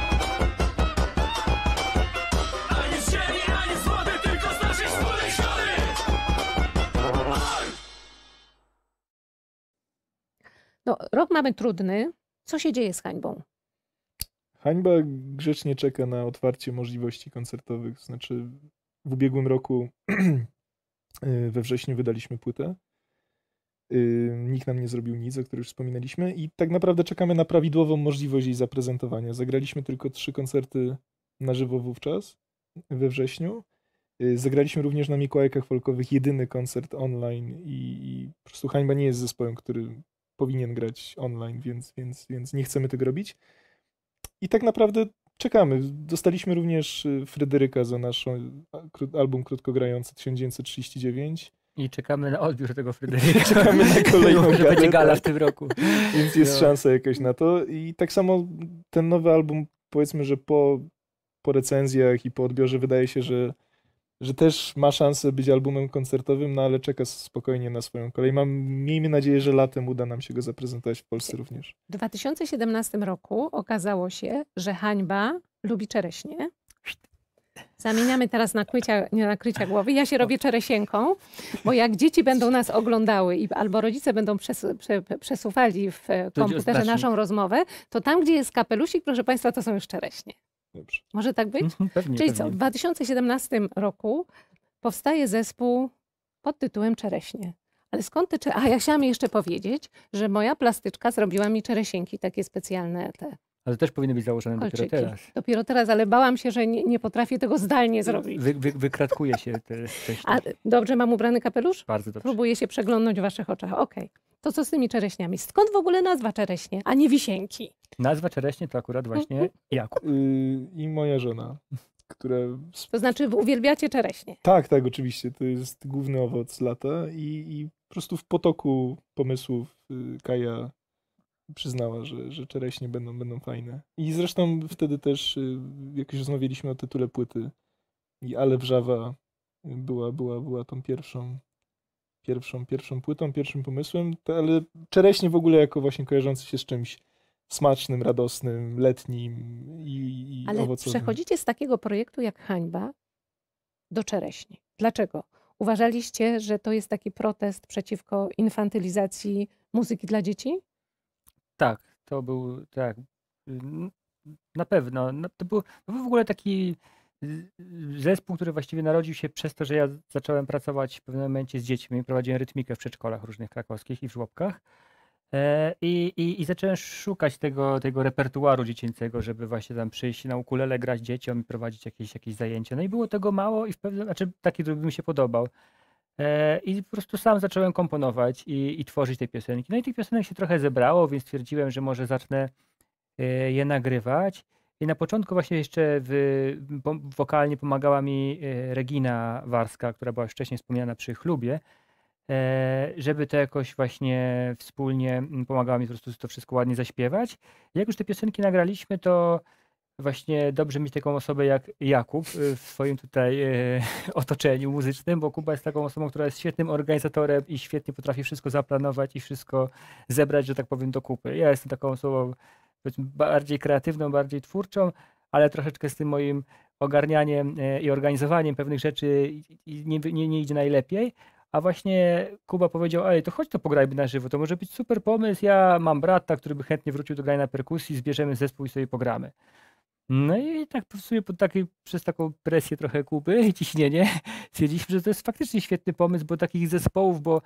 Ani z ziemi, ani z wody, tylko z naszej wspólnej szkody. No, rok mamy trudny. Co się dzieje z hańbą? Hańba grzecznie czeka na otwarcie możliwości koncertowych. Znaczy, w ubiegłym roku we wrześniu wydaliśmy płytę. Nikt nam nie zrobił nic, o której już wspominaliśmy, i tak naprawdę czekamy na prawidłową możliwość jej zaprezentowania. Zagraliśmy tylko trzy koncerty na żywo wówczas, we wrześniu. Zagraliśmy również na Mikołajkach Folkowych jedyny koncert online i, i po prostu Hańba nie jest zespołem, który powinien grać online, więc, więc, więc nie chcemy tego robić. I tak naprawdę czekamy. Dostaliśmy również Fryderyka za nasz album krótkogrający tysiąc dziewięćset trzydzieści dziewięć. I czekamy na odbiór tego Fryderyka. Czekamy na kolejną Może galę, będzie gala tak. w tym roku. Więc jest No. szansa jakaś na to. I tak samo ten nowy album, powiedzmy, że po, po recenzjach i po odbiorze wydaje się, że, że też ma szansę być albumem koncertowym, no ale czeka spokojnie na swoją kolej. Mam, miejmy nadzieję, że latem uda nam się go zaprezentować w Polsce również. W dwa tysiące siedemnastym roku okazało się, że hańba lubi czereśnie. Zamieniamy teraz nakrycia, nie nakrycia głowy. Ja się robię czeresieńką, bo jak dzieci będą nas oglądały i albo rodzice będą przes, prze, przesuwali w komputerze oznacznik. naszą rozmowę, to tam, gdzie jest kapelusik, proszę Państwa, to są już czereśnie. Dobrze. Może tak być? Mhm, Pewnie, Czyli pewnie. co, w dwa tysiące siedemnastym roku powstaje zespół pod tytułem Czereśnie. Ale skąd te czereśnie? A ja chciałam jeszcze powiedzieć, że moja plastyczka zrobiła mi czeresieńki, takie specjalne te Ale to też powinny być założone dopiero kolczyki. teraz. Dopiero teraz, ale bałam się, że nie, nie potrafię tego zdalnie zrobić. Wy, wy, wykratkuje się te wcześniej. A dobrze mam ubrany kapelusz? Bardzo dobrze. Próbuję się przeglądnąć w waszych oczach. Okej. To co z tymi czereśniami? Skąd w ogóle nazwa czereśnie, a nie wisienki? Nazwa czereśnie to akurat właśnie Jakub. Yy, I moja żona, która... To znaczy wy uwielbiacie czereśnie. Tak, tak, oczywiście. To jest główny owoc lata i, i po prostu w potoku pomysłów y, Kaja przyznała, że, że czereśnie będą, będą fajne. I zresztą wtedy też, y, jak już rozmawialiśmy o tytule płyty, i Ale Wrzawa była, była, była tą pierwszą, pierwszą, pierwszą płytą, pierwszym pomysłem, to, ale czereśnie w ogóle jako właśnie kojarzące się z czymś smacznym, radosnym, letnim i, i Ale owocowym. przechodzicie z takiego projektu jak Hańba do czereśni. Dlaczego? Uważaliście, że to jest taki protest przeciwko infantylizacji muzyki dla dzieci? Tak, to był, tak, n- na pewno. No, to, był, to był w ogóle taki y, zespół, który właściwie narodził się przez to, że ja zacząłem pracować w pewnym momencie z dziećmi. Prowadziłem rytmikę w przedszkolach różnych krakowskich i w żłobkach. E, I, i, I zacząłem szukać tego, tego repertuaru dziecięcego, żeby właśnie tam przyjść na ukulele, grać dzieciom i prowadzić jakieś, jakieś zajęcia. No i było tego mało i w pewnym, znaczy taki, który by mi się podobał. E, I po prostu sam zacząłem komponować i, i tworzyć te piosenki. No i tych piosenek się trochę zebrało, więc stwierdziłem, że może zacznę e, je nagrywać. I na początku właśnie jeszcze w, po, wokalnie pomagała mi e, Regina Warska, która była już wcześniej wspomniana przy Chlubie, e, żeby to jakoś właśnie wspólnie mm, pomagała mi po prostu to wszystko ładnie zaśpiewać. Jak już te piosenki nagraliśmy, to właśnie dobrze mieć taką osobę jak Jakub y, w swoim tutaj e, otoczeniu muzycznym, bo Kuba jest taką osobą, która jest świetnym organizatorem i świetnie potrafi wszystko zaplanować i wszystko zebrać, że tak powiem, do kupy. Ja jestem taką osobą powiedzmy, bardziej kreatywną, bardziej twórczą, ale troszeczkę z tym moim ogarnianiem e, i organizowaniem pewnych rzeczy i- i nie, wy- nie, nie idzie najlepiej. A właśnie Kuba powiedział, ej, to chodź to pograjmy na żywo, to może być super pomysł, ja mam brata, który by chętnie wrócił do grania na perkusji, zbierzemy zespół i sobie pogramy. No i tak w sumie pod takiej, przez taką presję trochę Kuby i ciśnienie stwierdziliśmy, że to jest faktycznie świetny pomysł, bo takich zespołów, bo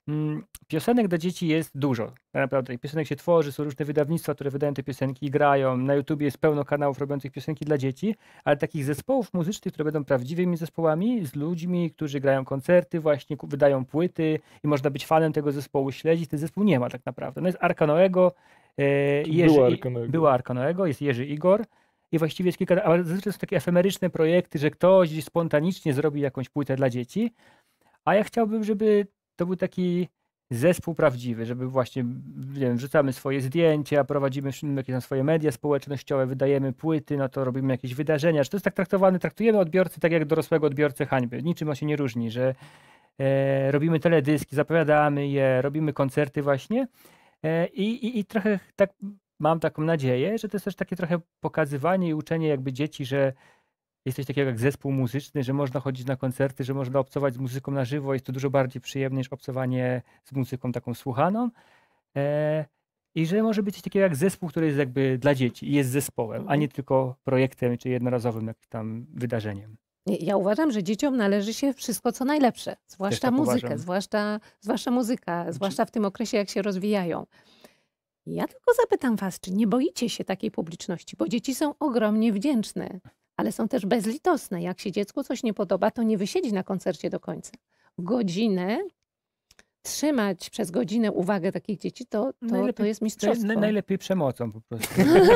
mm, piosenek dla dzieci jest dużo. Tak naprawdę piosenek się tworzy, są różne wydawnictwa, które wydają te piosenki i grają. Na YouTubie jest pełno kanałów robiących piosenki dla dzieci, ale takich zespołów muzycznych, które będą prawdziwymi zespołami, z ludźmi, którzy grają koncerty, właśnie ku- wydają płyty i można być fanem tego zespołu, śledzić. Ten zespół nie ma tak naprawdę. No jest Arka Noego, e, Jerzy, Była i- Arka Noego. była Arka Noego, jest Jerzy Igor. I właściwie jest kilka, ale zazwyczaj są takie efemeryczne projekty, że ktoś gdzieś spontanicznie zrobi jakąś płytę dla dzieci. A ja chciałbym, żeby to był taki zespół prawdziwy, żeby właśnie, nie wiem, wrzucamy swoje zdjęcia, prowadzimy wsz- jakieś tam swoje media społecznościowe, wydajemy płyty, no to robimy jakieś wydarzenia. Że to jest tak traktowane, traktujemy odbiorcę tak jak dorosłego odbiorcę hańby. Niczym on się nie różni, że e, robimy teledyski, zapowiadamy je, robimy koncerty właśnie. E, i, i, I trochę tak mam taką nadzieję, że to jest też takie trochę pokazywanie i uczenie jakby dzieci, że jest coś takiego jak zespół muzyczny, że można chodzić na koncerty, że można obcować z muzyką na żywo. Jest to dużo bardziej przyjemne niż obcowanie z muzyką taką słuchaną. E, I że może być coś takiego jak zespół, który jest jakby dla dzieci i jest zespołem, a nie tylko projektem czy jednorazowym jakimś tam wydarzeniem. Ja uważam, że dzieciom należy się wszystko, co najlepsze. Zwłaszcza tak muzykę, uważam. zwłaszcza, zwłaszcza muzyka, zwłaszcza w tym okresie, jak się rozwijają. Ja tylko zapytam was, czy nie boicie się takiej publiczności? Bo dzieci są ogromnie wdzięczne, ale są też bezlitosne. Jak się dziecku coś nie podoba, to nie wysiedzi na koncercie do końca. Godzinę, trzymać przez godzinę uwagę takich dzieci, to, to, to Najlepiej- jest To jest mistrzostwo. na- najlepiej przemocą po prostu.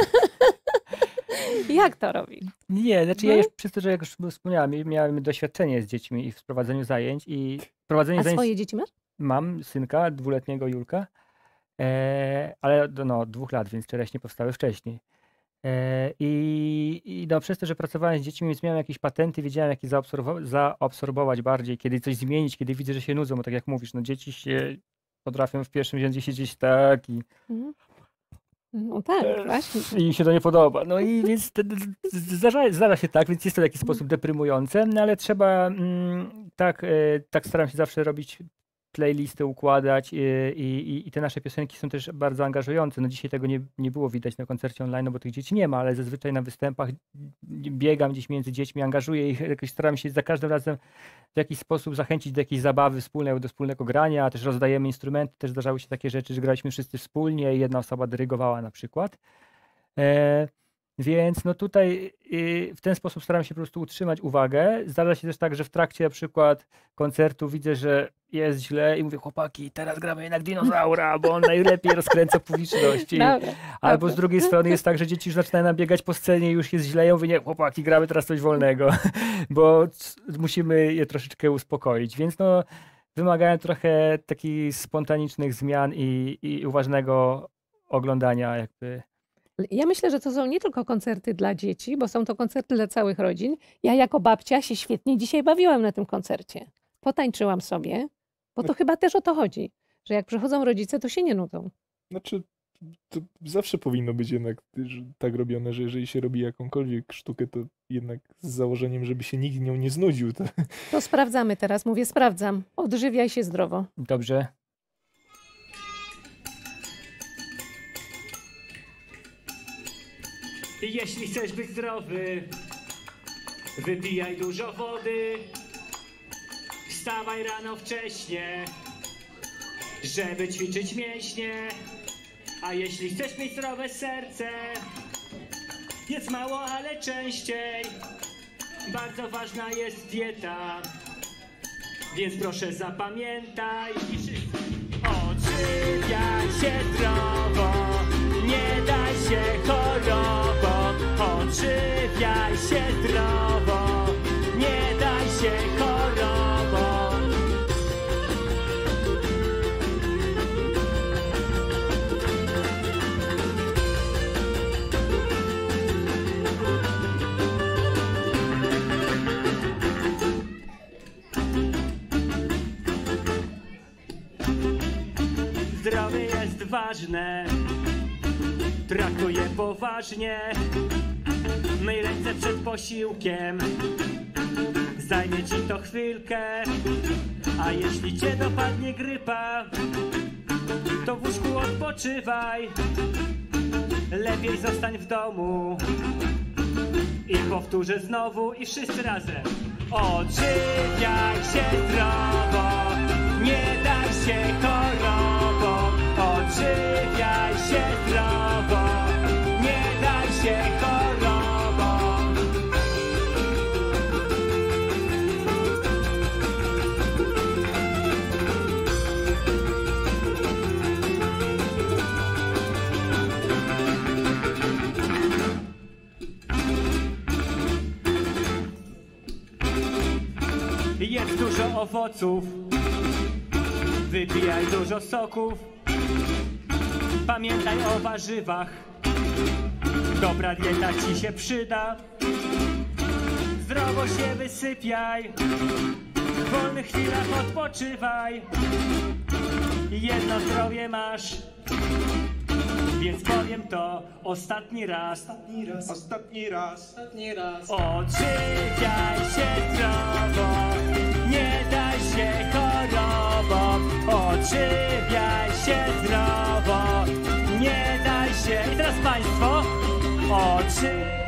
Jak to robi? Nie, znaczy No. ja już przez to, że jak już wspomniałem, miałem doświadczenie z dziećmi i w prowadzeniu zajęć i prowadzenie A zajęć swoje dzieci masz? mam synka, dwuletniego Julka, e, ale do- no, dwóch lat, więc czereśnie powstały wcześniej. E, I, I no, przez to, że pracowałem z dziećmi, więc miałem jakieś patenty, wiedziałem, jak je zaabsorbo- zaabsorbować bardziej, kiedy coś zmienić, kiedy widzę, że się nudzą, bo tak jak mówisz, no dzieci się potrafią w pierwszym rzędzie siedzieć tak i, Mhm. No tak, właśnie. i im się to nie podoba. No i więc te- te- zdarza, zdarza się tak, więc jest to w jakiś sposób deprymujące, no ale trzeba mm, tak, e, tak staram się zawsze robić playlisty, układać e, i, i, i te nasze piosenki są też bardzo angażujące. No dzisiaj tego nie, nie było widać na koncercie online, no bo tych dzieci nie ma, ale zazwyczaj na występach biegam gdzieś między dziećmi, angażuję ich, jakoś staram się za każdym razem w jakiś sposób zachęcić do jakiejś zabawy wspólnej, do wspólnego grania, też rozdajemy instrumenty, też zdarzały się takie rzeczy, że graliśmy wszyscy wspólnie i jedna osoba dyrygowała na przykład. E, Więc no tutaj y, w ten sposób staram się po prostu utrzymać uwagę. Zdarza się też tak, że w trakcie na przykład koncertu widzę, że jest źle i mówię, chłopaki, teraz gramy jednak dinozaura, bo on najlepiej rozkręca publiczność. I, Dobra, albo dobra. z drugiej strony jest tak, że dzieci już zaczynają nabiegać po scenie i już jest źle. Ja mówię, nie, chłopaki, gramy teraz coś wolnego, bo c- musimy je troszeczkę uspokoić. Więc no wymagają trochę takich spontanicznych zmian i, i uważnego oglądania jakby. Ja myślę, że to są nie tylko koncerty dla dzieci, bo są to koncerty dla całych rodzin. Ja jako babcia się świetnie dzisiaj bawiłam na tym koncercie. Potańczyłam sobie, bo to chyba też o to chodzi, że jak przychodzą rodzice, to się nie nudzą. Znaczy, to zawsze powinno być jednak że tak robione, że jeżeli się robi jakąkolwiek sztukę, to jednak z założeniem, żeby się nikt nią nie znudził. To... To sprawdzamy teraz, mówię sprawdzam. Odżywiaj się zdrowo. Dobrze. Jeśli chcesz być zdrowy, wypijaj dużo wody. Wstawaj rano wcześnie, żeby ćwiczyć mięśnie. A jeśli chcesz mieć zdrowe serce, jedz mało, ale częściej. Bardzo ważna jest dieta, więc proszę zapamiętaj i wszyscy. Odżywiaj się zdrowo, nie daj się chorobom. Odżywiaj się zdrowo, nie daj się chorobom. Zdrowie jest ważne, traktuj je poważnie. Myj ręce przed posiłkiem, zajmie ci to chwilkę. A jeśli cię dopadnie grypa, to w łóżku odpoczywaj. Lepiej zostań w domu. I powtórzę znowu i wszyscy razem. Odżywiaj się zdrowo, nie daj się chorować. owoców, wypijaj dużo soków, pamiętaj o warzywach, dobra dieta ci się przyda, zdrowo się wysypiaj, w wolnych chwilach odpoczywaj, jedno zdrowie masz, więc powiem to ostatni raz. Ostatni raz, ostatni raz, ostatni raz. Odżywiaj się zdrowo, nie daj się chorobom. Odżywiaj się zdrowo, nie daj się. I teraz państwo, odżywiaj.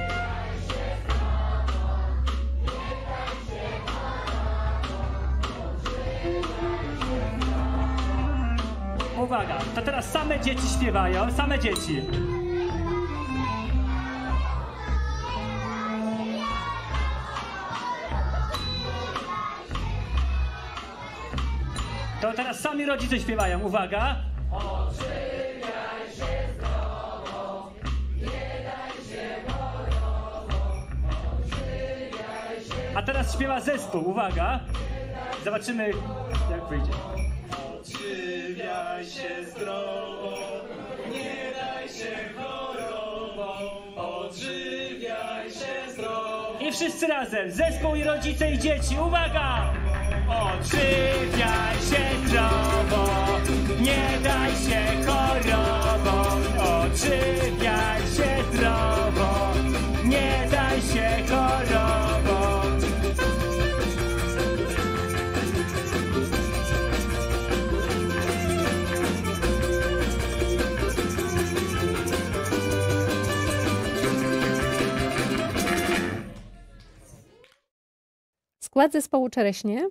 Uwaga, to teraz same dzieci śpiewają, same dzieci. To teraz sami rodzice śpiewają, uwaga. Odżywiaj się zdrowo, nie daj się chorobom. Odżywiaj się. A teraz śpiewa zespół, uwaga. Zobaczymy, jak wyjdzie. Odżywiaj się zdrowo, nie daj się chorobom. Odżywiaj się zdrowo. I wszyscy razem, zespół i rodzice i dzieci, uwaga! Odżywiaj się zdrowo, nie daj się chorobom. Odżywiaj się zdrowo, nie daj się chorobom. Skład zespołu Czereśnie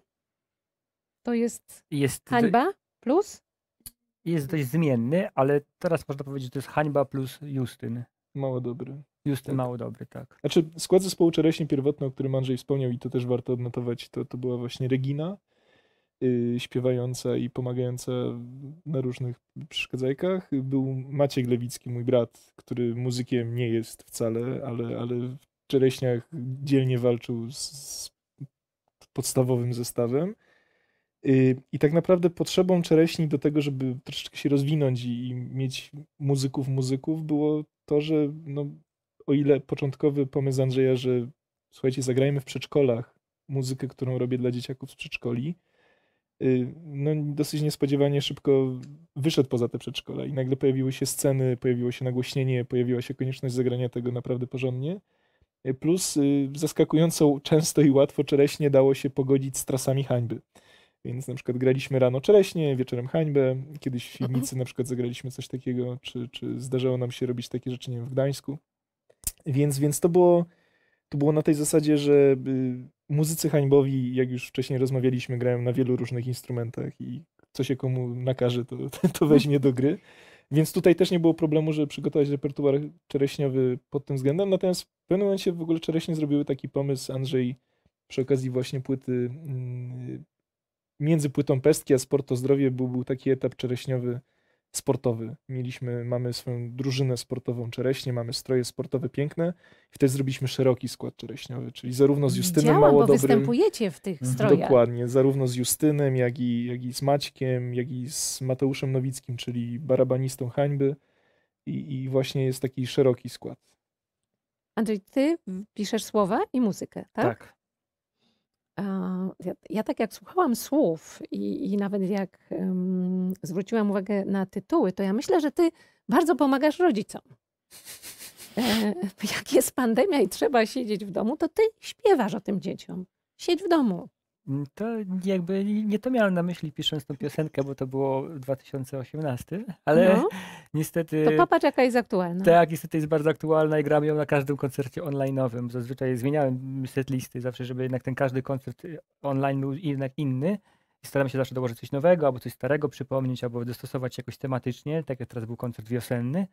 to jest Jest, Hańba plus? jest dość zmienny, ale teraz można powiedzieć, że to jest Hańba plus Justyn. Mało dobry. Justyn Tak. mało dobry, tak. Znaczy, skład zespołu Czereśnie pierwotny, o którym Andrzej wspomniał i to też warto odnotować, to, to była właśnie Regina, yy, śpiewająca i pomagająca na różnych przeszkadzajkach. Był Maciek Lewicki, mój brat, który muzykiem nie jest wcale, ale, ale w Czereśniach dzielnie walczył z, z podstawowym zestawem. Yy, I tak naprawdę potrzebą Czereśni do tego, żeby troszeczkę się rozwinąć i, i mieć muzyków, muzyków, było to, że no, o ile początkowy pomysł Andrzeja, że słuchajcie, zagrajmy w przedszkolach muzykę, którą robię dla dzieciaków z przedszkoli, yy, no dosyć niespodziewanie szybko wyszedł poza te przedszkola i nagle pojawiły się sceny, pojawiło się nagłośnienie, pojawiła się konieczność zagrania tego naprawdę porządnie. Yy, Plus yy, zaskakująco często i łatwo Czereśnie dało się pogodzić z trasami hańby. Więc na przykład graliśmy rano Czereśnie, wieczorem Hańbę. Kiedyś w Świdnicy na przykład zagraliśmy coś takiego, czy, czy zdarzało nam się robić takie rzeczy, nie wiem, w Gdańsku. Więc, więc to było, to było na tej zasadzie, że y, muzycy hańbowi, jak już wcześniej rozmawialiśmy, grają na wielu różnych instrumentach i co się komu nakaże, to, to weźmie do gry. Więc tutaj też nie było problemu, żeby przygotować repertuar czereśniowy pod tym względem. Natomiast w pewnym momencie w ogóle Czereśnie zrobiły taki pomysł, Andrzej, przy okazji właśnie płyty, y, między płytą Pestki a Sport to Zdrowie był, był taki etap czereśniowy sportowy. Mieliśmy, mamy swoją drużynę sportową Czereśnie, mamy stroje sportowe piękne i wtedy zrobiliśmy szeroki skład czereśniowy, czyli zarówno z Justynem Widziałam, bo Małodobrym, występujecie w tych strojach. dokładnie, zarówno z Justynem, jak i, jak i z Maćkiem, jak i z Mateuszem Nowickim, czyli barabanistą Hańby i, i właśnie jest taki szeroki skład. Andrzej, ty piszesz słowa i muzykę, tak? Tak. A, Ja, ja tak jak słuchałam słów i, i nawet jak em, zwróciłam uwagę na tytuły, to ja myślę, że ty bardzo pomagasz rodzicom. E, jak jest pandemia i trzeba siedzieć w domu, to ty śpiewasz o tym dzieciom. Siedź w domu. Mm, To jakby nie to miałem na myśli pisząc tą piosenkę, bo to było dwa tysiące osiemnasty, ale No, niestety to popatrz, jaka jest aktualna. tak, niestety jest bardzo aktualna i gram ją na każdym koncercie online'owym. Zazwyczaj zmieniałem setlisty zawsze, żeby jednak ten każdy koncert y, online był jednak inny. I staram się zawsze dołożyć coś nowego, albo coś starego przypomnieć, albo dostosować jakoś tematycznie, tak jak teraz był koncert wiosenny.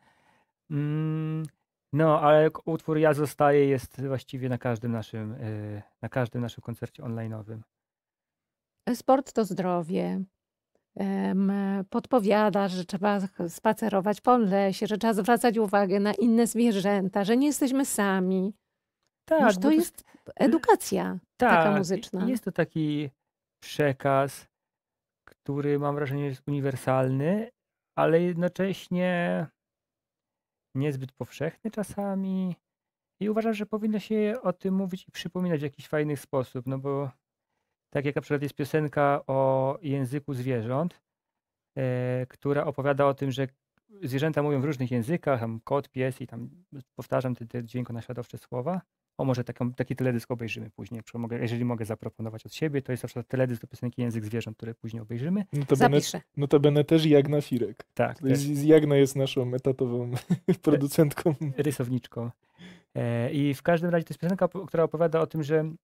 Mm, No, ale k- utwór Ja zostaję jest właściwie na każdym naszym, y, na każdym naszym koncercie online'owym. Sport to zdrowie. Em, Podpowiada, że trzeba spacerować po lesie, że trzeba zwracać uwagę na inne zwierzęta, że nie jesteśmy sami. Tak, Noż bo to jest edukacja taka tak, muzyczna. jest to taki przekaz, który mam wrażenie jest uniwersalny, ale jednocześnie niezbyt powszechny czasami. I uważam, że powinno się o tym mówić i przypominać w jakiś fajny sposób, no bo tak jak na przykład jest piosenka o języku zwierząt, e, która opowiada o tym, że zwierzęta mówią w różnych językach, tam kot, pies i tam powtarzam te, te dźwiękonaśladowcze słowa. O, może taką, taki teledysk obejrzymy później, mogę, jeżeli mogę zaproponować od siebie, to jest na przykład teledysk do piosenki Język Zwierząt, które później obejrzymy. Notabene, Zapiszę. notabene też Jagna Firek. Tak, To jest, Jagna jest naszą etatową producentką. rysowniczką. E, I w każdym razie to jest piosenka, po- która opowiada o tym, że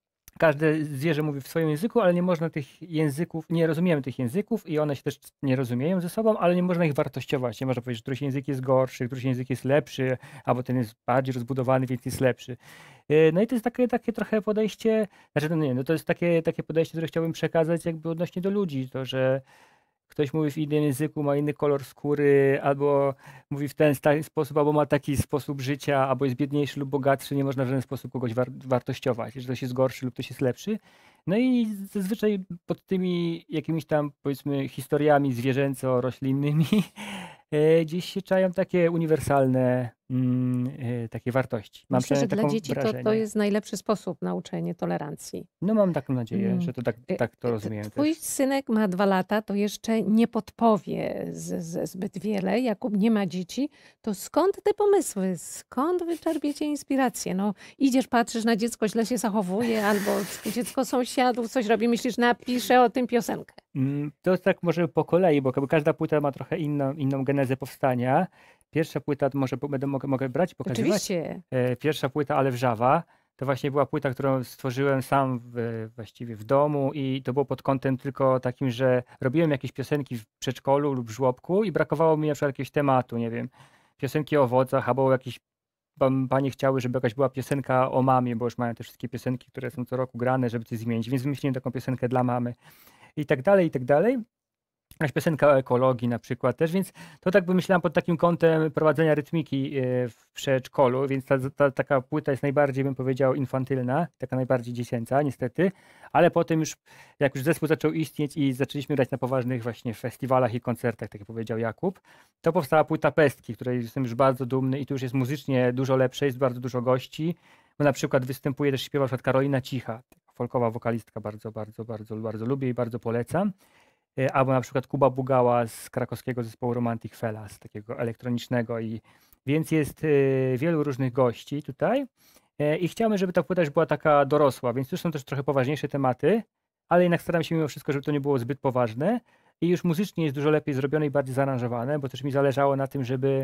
każde zwierzę mówi w swoim języku, ale nie można tych języków, nie rozumiemy tych języków i one się też nie rozumieją ze sobą, ale nie można ich wartościować. Nie można powiedzieć, że któryś język jest gorszy, któryś język jest lepszy, albo ten jest bardziej rozbudowany, więc jest lepszy. E, No i to jest takie, takie trochę podejście, znaczy no nie, no to jest takie, takie podejście, które chciałbym przekazać jakby odnośnie do ludzi, to, że ktoś mówi w innym języku, ma inny kolor skóry, albo mówi w ten sta- sposób, albo ma taki sposób życia, albo jest biedniejszy lub bogatszy, nie można w żaden sposób kogoś war- wartościować, że ktoś jest gorszy lub ktoś jest lepszy. No i zazwyczaj pod tymi jakimiś tam, powiedzmy, historiami zwierzęco-roślinnymi e, gdzieś się czają takie uniwersalne mm, e, takie wartości. Mam Myślę, że przynajmniej dla taką dzieci to, wrażenie. to jest najlepszy sposób na uczenie tolerancji. No mam taką nadzieję, Mm. że to tak, Y, tak to y, rozumiem Twój też. synek ma dwa lata, to jeszcze nie podpowie z, z, zbyt wiele. Jakub nie ma dzieci. To skąd te pomysły? Skąd wy czerpiecie inspirację? No, idziesz, patrzysz na dziecko, źle się zachowuje, albo dziecko sąsiadów coś robi, myślisz, napiszę o tym piosenkę. Mm, To tak może po kolei, bo jakby każda płyta ma trochę inną, inną genezę powstania. Pierwsza płyta, może po- będę mogę, mogę brać i pokazywać. Oczywiście. E, Pierwsza płyta, ale Wrzawa, to właśnie była płyta, którą stworzyłem sam w, właściwie w domu i to było pod kątem tylko takim, że robiłem jakieś piosenki w przedszkolu lub w żłobku i brakowało mi na przykład jakiegoś tematu, nie wiem, piosenki o owocach, albo jakieś pam- panie chciały, żeby jakaś była piosenka o mamie, bo już mają te wszystkie piosenki, które są co roku grane, żeby coś zmienić, więc wymyśliłem taką piosenkę dla mamy i tak dalej, i tak dalej. Jakaś piosenka o ekologii na przykład też, więc to tak myślałem pod takim kątem prowadzenia rytmiki e, w przedszkolu, więc ta, ta taka płyta jest najbardziej, bym powiedział, infantylna, taka najbardziej dziecięca niestety, ale potem już, jak już zespół zaczął istnieć i zaczęliśmy grać na poważnych właśnie festiwalach i koncertach, tak jak powiedział Jakub, to powstała płyta Pestki, której jestem już bardzo dumny i tu już jest muzycznie dużo lepsze, jest bardzo dużo gości, bo na przykład występuje też śpiewa na przykład Karolina Cicha, taka folkowa wokalistka, bardzo, bardzo, bardzo, bardzo lubię i bardzo polecam. E, Albo na przykład Kuba Bugała z krakowskiego zespołu Romantic Fellas, takiego elektronicznego. I, więc jest e, wielu różnych gości tutaj. E, I chciałem, żeby ta płyta już była taka dorosła, więc tu są też trochę poważniejsze tematy, ale jednak staram się mimo wszystko, żeby to nie było zbyt poważne. I już muzycznie jest dużo lepiej zrobione i bardziej zaaranżowane, bo też mi zależało na tym, żeby,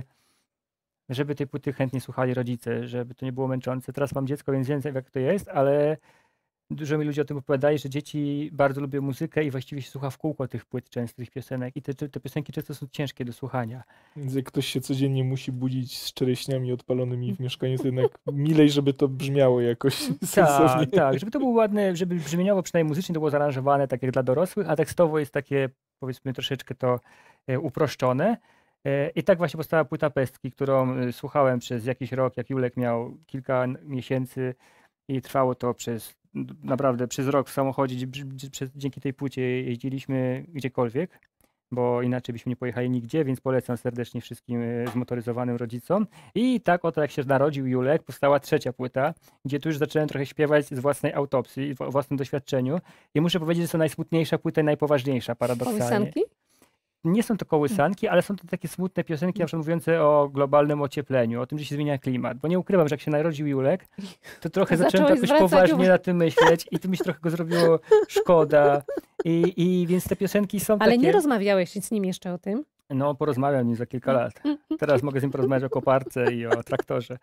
żeby tej płyty chętnie słuchali rodzice, żeby to nie było męczące. Teraz mam dziecko, więc wiem jak to jest, ale dużo mi ludzie o tym opowiadają, że dzieci bardzo lubią muzykę i właściwie się słucha w kółko tych płyt często, tych piosenek. I te, te piosenki często są ciężkie do słuchania. Więc jak ktoś się codziennie musi budzić z czereśniami odpalonymi w mieszkaniu, to jednak milej, żeby to brzmiało jakoś sensownie. Tak, tak, żeby to było ładne, żeby brzmieniowo przynajmniej muzycznie to było zaaranżowane tak jak dla dorosłych, a tekstowo jest takie, powiedzmy, troszeczkę to e, uproszczone. E, I tak właśnie powstała płyta Pestki, którą e, słuchałem przez jakiś rok, jak Julek miał kilka n- miesięcy i trwało to przez n- naprawdę przez rok w samochodzie. dzie- dzie- Przez, dzięki tej płycie jeździliśmy gdziekolwiek, bo inaczej byśmy nie pojechali nigdzie, więc polecam serdecznie wszystkim e, zmotoryzowanym rodzicom. I tak oto jak się narodził Julek, powstała trzecia płyta, gdzie tu już zacząłem trochę śpiewać z własnej autopsji, o własnym doświadczeniu. I muszę powiedzieć, że to najsmutniejsza płyta i najpoważniejsza, paradoksalnie. Kołysanki? Nie są to kołysanki, ale są to takie smutne piosenki, na przykład mówiące o globalnym ociepleniu, o tym, że się zmienia klimat. Bo nie ukrywam, że jak się narodził Julek, to trochę zacząłem Zacząłeś jakoś zwracać poważnie uwagę. na tym myśleć i to mi się trochę go zrobiło szkoda. I, i więc te piosenki są Ale takie... nie rozmawiałeś z nim jeszcze o tym? No, porozmawiam nim za kilka lat. Teraz mogę z nim porozmawiać o koparce i o traktorze.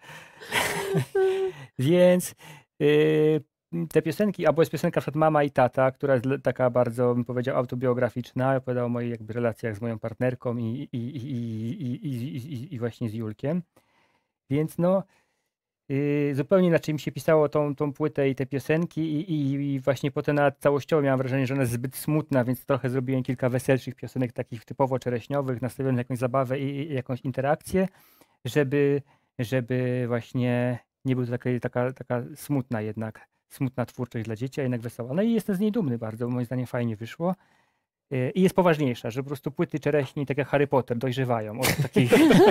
Więc y, te piosenki, albo jest piosenka na przykład Mama i Tata, która jest le- taka bardzo, bym powiedział, autobiograficzna. Opowiada o moich jakby relacjach z moją partnerką i, i, i, i, i, i, i, i właśnie z Julkiem. Więc no, y, zupełnie inaczej mi się pisało tą, tą płytę i te piosenki i, i, i właśnie potem na całościowo miałem wrażenie, że ona jest zbyt smutna, więc trochę zrobiłem kilka weselszych piosenek, takich typowo czereśniowych, nastawionych na jakąś zabawę i, i jakąś interakcję, żeby, żeby właśnie nie był to taka, taka, taka smutna jednak smutna twórczość dla dzieci, a jednak wesoła. No i jestem z niej dumny bardzo, bo moim zdaniem fajnie wyszło. Y, I jest poważniejsza, że po prostu płyty czereśni, tak jak Harry Potter, dojrzewają od takiej...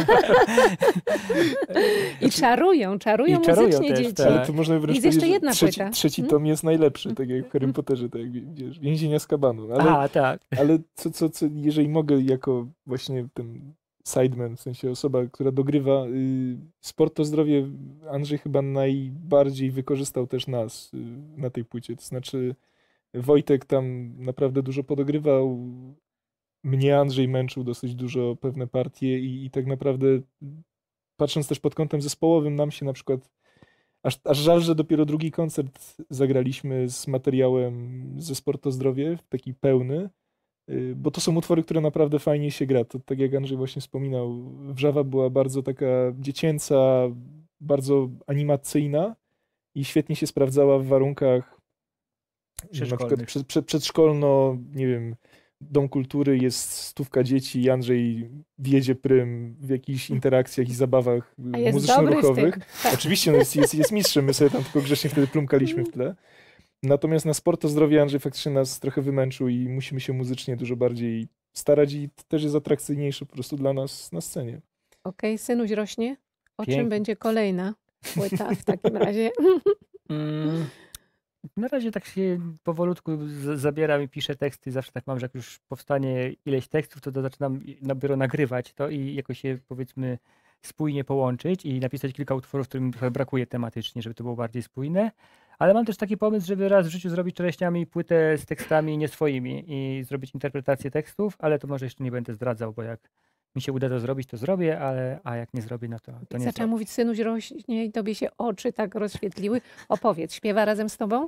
I czarują, czarują I czarują muzycznie też, dzieci. tak. Ale to można wręcz Jest jeszcze powiedzieć, że jedna trzeci, płyta. trzeci Hmm? tom jest najlepszy, tak jak w Harry Potterze, tak jak wiesz, Więzień Azkabanu. Ale, A, tak. ale co, co, co, jeżeli mogę jako właśnie ten sideman, w sensie osoba, która dogrywa y, Sport to zdrowie, Andrzej chyba najbardziej wykorzystał też nas y, na tej płycie. To znaczy Wojtek tam naprawdę dużo podogrywał, mnie Andrzej męczył dosyć dużo pewne partie i, i tak naprawdę patrząc też pod kątem zespołowym nam się na przykład aż, aż żal, że dopiero drugi koncert zagraliśmy z materiałem ze Sport to zdrowie, taki pełny, y, bo to są utwory, które naprawdę fajnie się gra. To tak jak Andrzej właśnie wspominał, Wrzawa była bardzo taka dziecięca, bardzo animacyjna i świetnie się sprawdzała w warunkach na przykład Przedszkolnych. przed, przed, przedszkolno, nie wiem, Dom Kultury, jest stówka dzieci i Andrzej wiedzie prym w jakichś interakcjach i zabawach A jest dobry w muzyczno-ruchowych. tym. Tak. Oczywiście no jest, jest, jest mistrzem, my sobie tam tylko grzecznie wtedy plumkaliśmy w tle. Natomiast na Sport to zdrowie Andrzej faktycznie nas trochę wymęczył i musimy się muzycznie dużo bardziej starać i to też jest atrakcyjniejsze po prostu dla nas na scenie. Okej, synuś rośnie. O czym Pięknie. będzie kolejna płyta w takim razie? Mm, na razie tak się powolutku z- zabieram i piszę teksty. Zawsze tak mam, że jak już powstanie ileś tekstów, to, to zaczynam i- dopiero nagrywać to i jakoś je powiedzmy spójnie połączyć i napisać kilka utworów, którym trochę brakuje tematycznie, żeby to było bardziej spójne. Ale mam też taki pomysł, żeby raz w życiu zrobić czereśniami płytę z tekstami nie swoimi i zrobić interpretację tekstów, ale to może jeszcze nie będę zdradzał, bo jak mi się uda to zrobić, to zrobię, ale a jak nie zrobię, no to, to nie Zaczęła zrobię. mówić, synuś rośnie i tobie się oczy tak rozświetliły. Opowiedz, śpiewa razem z tobą?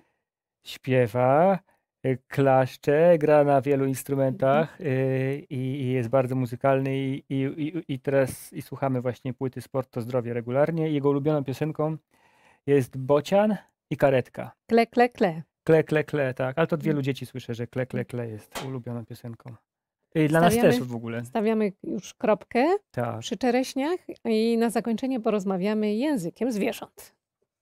Śpiewa, y, klaszcze, gra na wielu instrumentach y, i, i jest bardzo muzykalny i, i, i, i teraz i słuchamy właśnie płyty Sport to zdrowie regularnie. Jego ulubioną piosenką jest Bocian i Karetka. Kle, kle, kle. Kle, kle, kle, tak. Ale to od wielu dzieci słyszę, że kle, kle, kle jest ulubioną piosenką. I dla nas Stawiamy- też w ogóle. Stawiamy już kropkę Tak. przy czereśniach i na zakończenie porozmawiamy językiem zwierząt.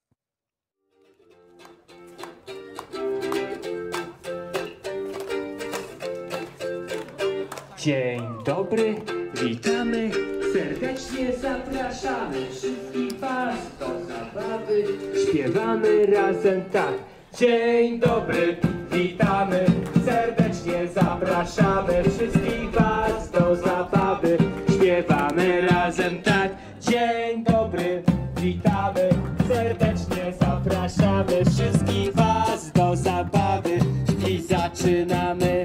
Dzień dobry, witamy, serdecznie zapraszamy wszystkich was do zabawy. Śpiewamy razem tak. Dzień dobry, witamy, serdecznie zapraszamy wszystkich was do zabawy. Śpiewamy razem tak. Dzień dobry, witamy, serdecznie zapraszamy wszystkich was do zabawy i zaczynamy.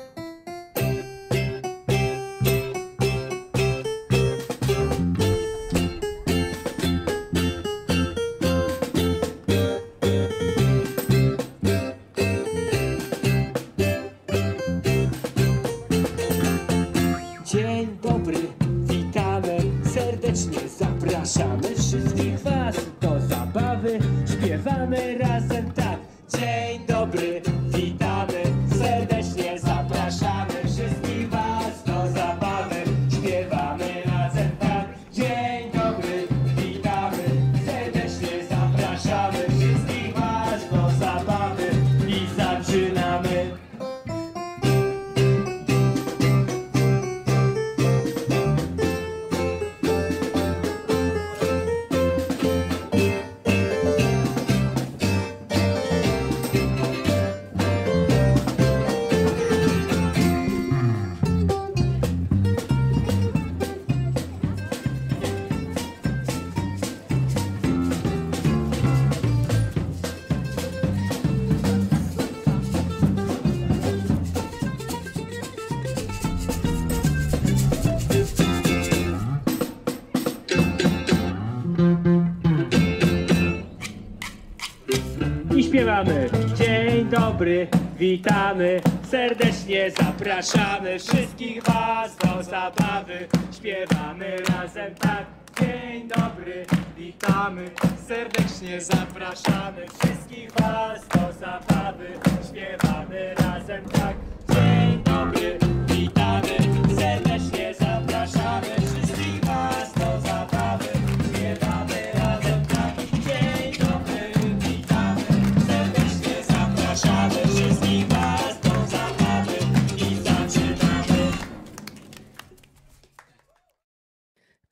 Dzień dobry, witamy, serdecznie zapraszamy wszystkich was do zabawy. Śpiewamy razem tak. Dzień dobry, witamy, serdecznie zapraszamy wszystkich was do zabawy. Śpiewamy razem tak. Dzień dobry, witamy, serdecznie zapraszamy wszystkich was do zabawy i zaczynamy. I śpiewamy. Dzień dobry, witamy, serdecznie zapraszamy wszystkich was do zabawy. Śpiewamy razem tak. Dzień dobry, witamy, serdecznie zapraszamy wszystkich was do zabawy. Śpiewamy razem tak. Dzień dobry, witamy, serdecznie zapraszamy wszystkich was do zabawy. Śpiewamy razem tak. Dzień dobry, witamy, serdecznie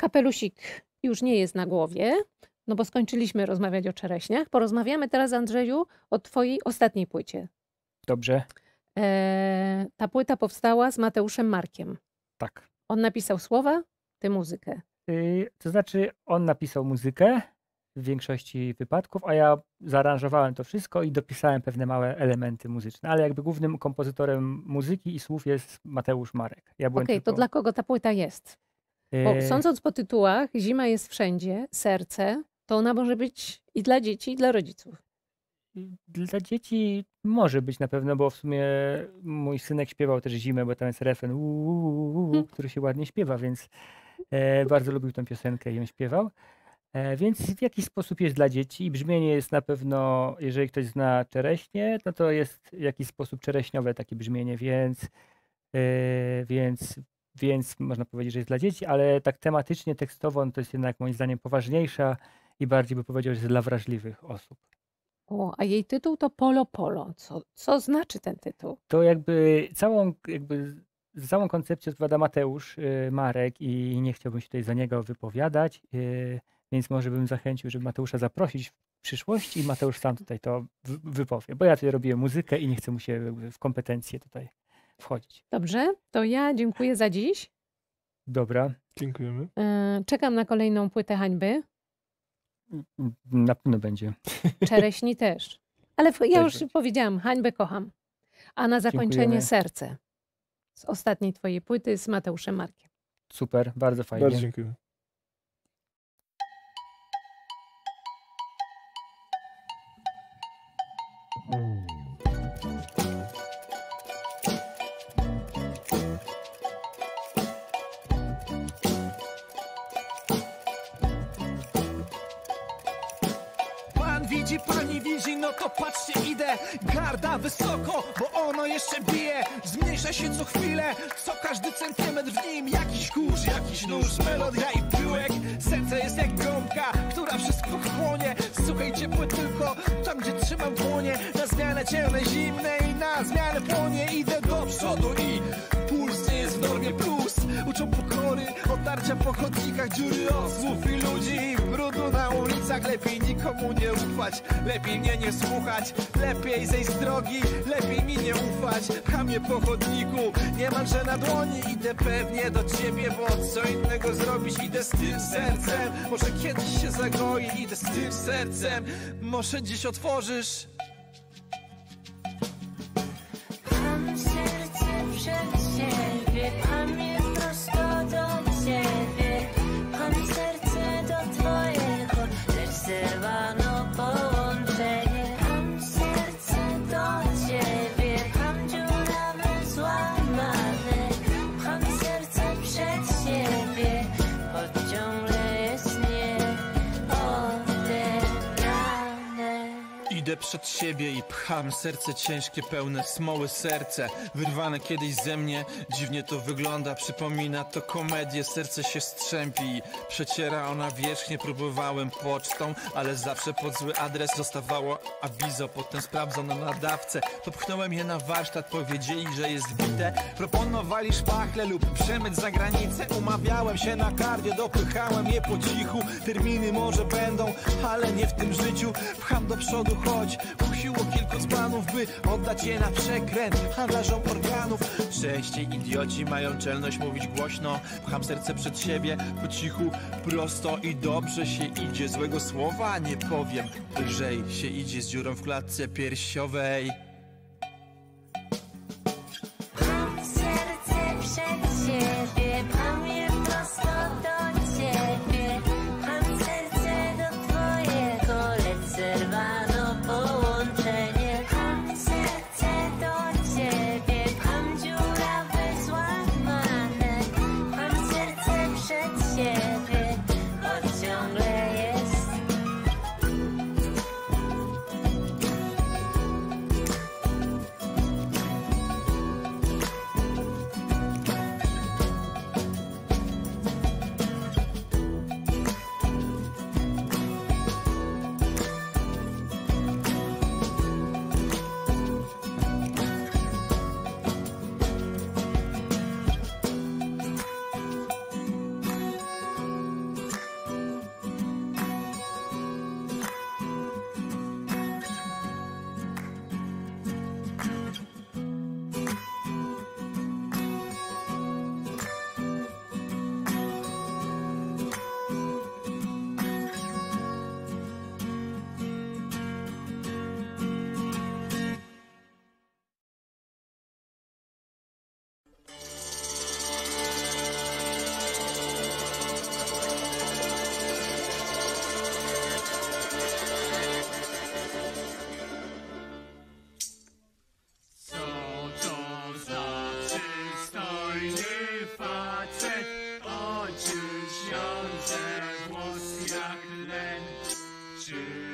kapelusik już nie jest na głowie, no bo skończyliśmy rozmawiać o czereśniach. Porozmawiamy teraz, Andrzeju, o twojej ostatniej płycie. Dobrze? E, ta płyta powstała z Mateuszem Markiem. Tak. On napisał słowa, ty muzykę. Y, To znaczy, on napisał muzykę w większości wypadków, a ja zaaranżowałem to wszystko i dopisałem pewne małe elementy muzyczne. Ale jakby głównym kompozytorem muzyki i słów jest Mateusz Marek. Ja byłem Okej, to tylko, dla kogo ta płyta jest? Bo y, sądząc po tytułach, Zima jest wszędzie, Serce, to ona może być i dla dzieci, i dla rodziców. Dla dzieci może być na pewno, bo w sumie mój synek śpiewał też Zimę, bo tam jest refren, uuu, Hmm. który się ładnie śpiewa, więc e, bardzo lubił tę piosenkę i ją śpiewał. E, więc w jakiś sposób jest dla dzieci i brzmienie jest na pewno, jeżeli ktoś zna czereśnie, no to jest w jakiś sposób czereśniowe takie brzmienie, więc, e, więc, więc można powiedzieć, że jest dla dzieci, ale tak tematycznie, tekstowo no to jest jednak moim zdaniem poważniejsza i bardziej by powiedział, że jest dla wrażliwych osób. O, a jej tytuł to Polo Polo. Co, co znaczy ten tytuł? To jakby całą, jakby z całą koncepcję odpowiada Mateusz y, Marek i nie chciałbym się tutaj za niego wypowiadać, y, więc może bym zachęcił, żeby Mateusza zaprosić w przyszłości i Mateusz sam tutaj to w- wypowie, bo ja tutaj robiłem muzykę i nie chcę mu się jakby w kompetencje tutaj wchodzić. Dobrze, to ja dziękuję za dziś. Dobra, Dziękujemy. E, Czekam na kolejną płytę Hańby. na pewno będzie. Czereśni też. Ale w- ja Też już będzie. powiedziałam, Hańbę kocham. A na zakończenie Dziękujemy. Serce. Z ostatniej twojej płyty z Mateuszem Markiem. Super, bardzo fajnie. Bardzo dziękuję. Pan widzi, pani widzi, no to patrzcie, idę. Garda wysoko, bo ono jeszcze bije. Zmniejsza się co chwilę, co każdy centymetr w nim. Jakiś kurz, jakiś nóż, melodia i pyłek. Serce jest jak gąbka, która wszystko wchłonie. Suche i ciepłe tylko tam, gdzie trzymam dłonie. Na zmianę ciemnej, zimnej, na zmianę płonie. Idę do przodu i puls nie jest w normie plus. Uczą pokory, otarcia po chodnikach, dziury osłów i ludzi. Brudu na ulicach, lepiej nikomu nie ufać. Lepiej mnie nie słuchać, lepiej zejść z drogi. Lepiej mi nie ufać, chamie po chodniku. Niemalże na dłoni, idę pewnie do ciebie, bo co innego zrobić. Idę z tym sercem, może kiedyś się zagoi. Idę z tym sercem, może dziś otworzysz. Mam serce przed siebie, mam je prosto do ciebie. Mam serce do twojego, lecz zerwano połączenie. Mam serce do ciebie, mam dziurawe, złamane. Mam serce przed siebie, choć ciągle jest nieodebrane. Idę przed siebie i pcham serce ciężkie, pełne smoły serce. Wyrwane kiedyś ze mnie, dziwnie to wygląda. Przypomina to komedię, serce się strzępi. Przeciera ona wierzchnie, próbowałem pocztą, ale zawsze pod zły adres zostawało awizo. Potem sprawdzono nadawcę, popchnąłem je na warsztat. Powiedzieli, że jest bite, proponowali szpachle lub przemyt za granicę. Umawiałem się na kardio, dopychałem je po cichu. Terminy może będą, ale nie w tym życiu. Pcham do przodu, choć kusiło kilku dzbanów, by oddać je na przekręt handlarzom organów. Częściej idioci mają czelność mówić głośno. Pcham serce przed siebie, po cichu, prosto i dobrze się idzie. Złego słowa nie powiem, lżej się idzie z dziurą w klatce piersiowej. Mam serce przed siebie, mam je prosto do ciebie. Mam serce do twojego, lecz zerwano połączenie. Mam serce do ciebie, mam dziurawe, złamane. Mam serce przed siebie, choć ciągle jest Przystojny facet, oczy śniące, włos jak len. Czy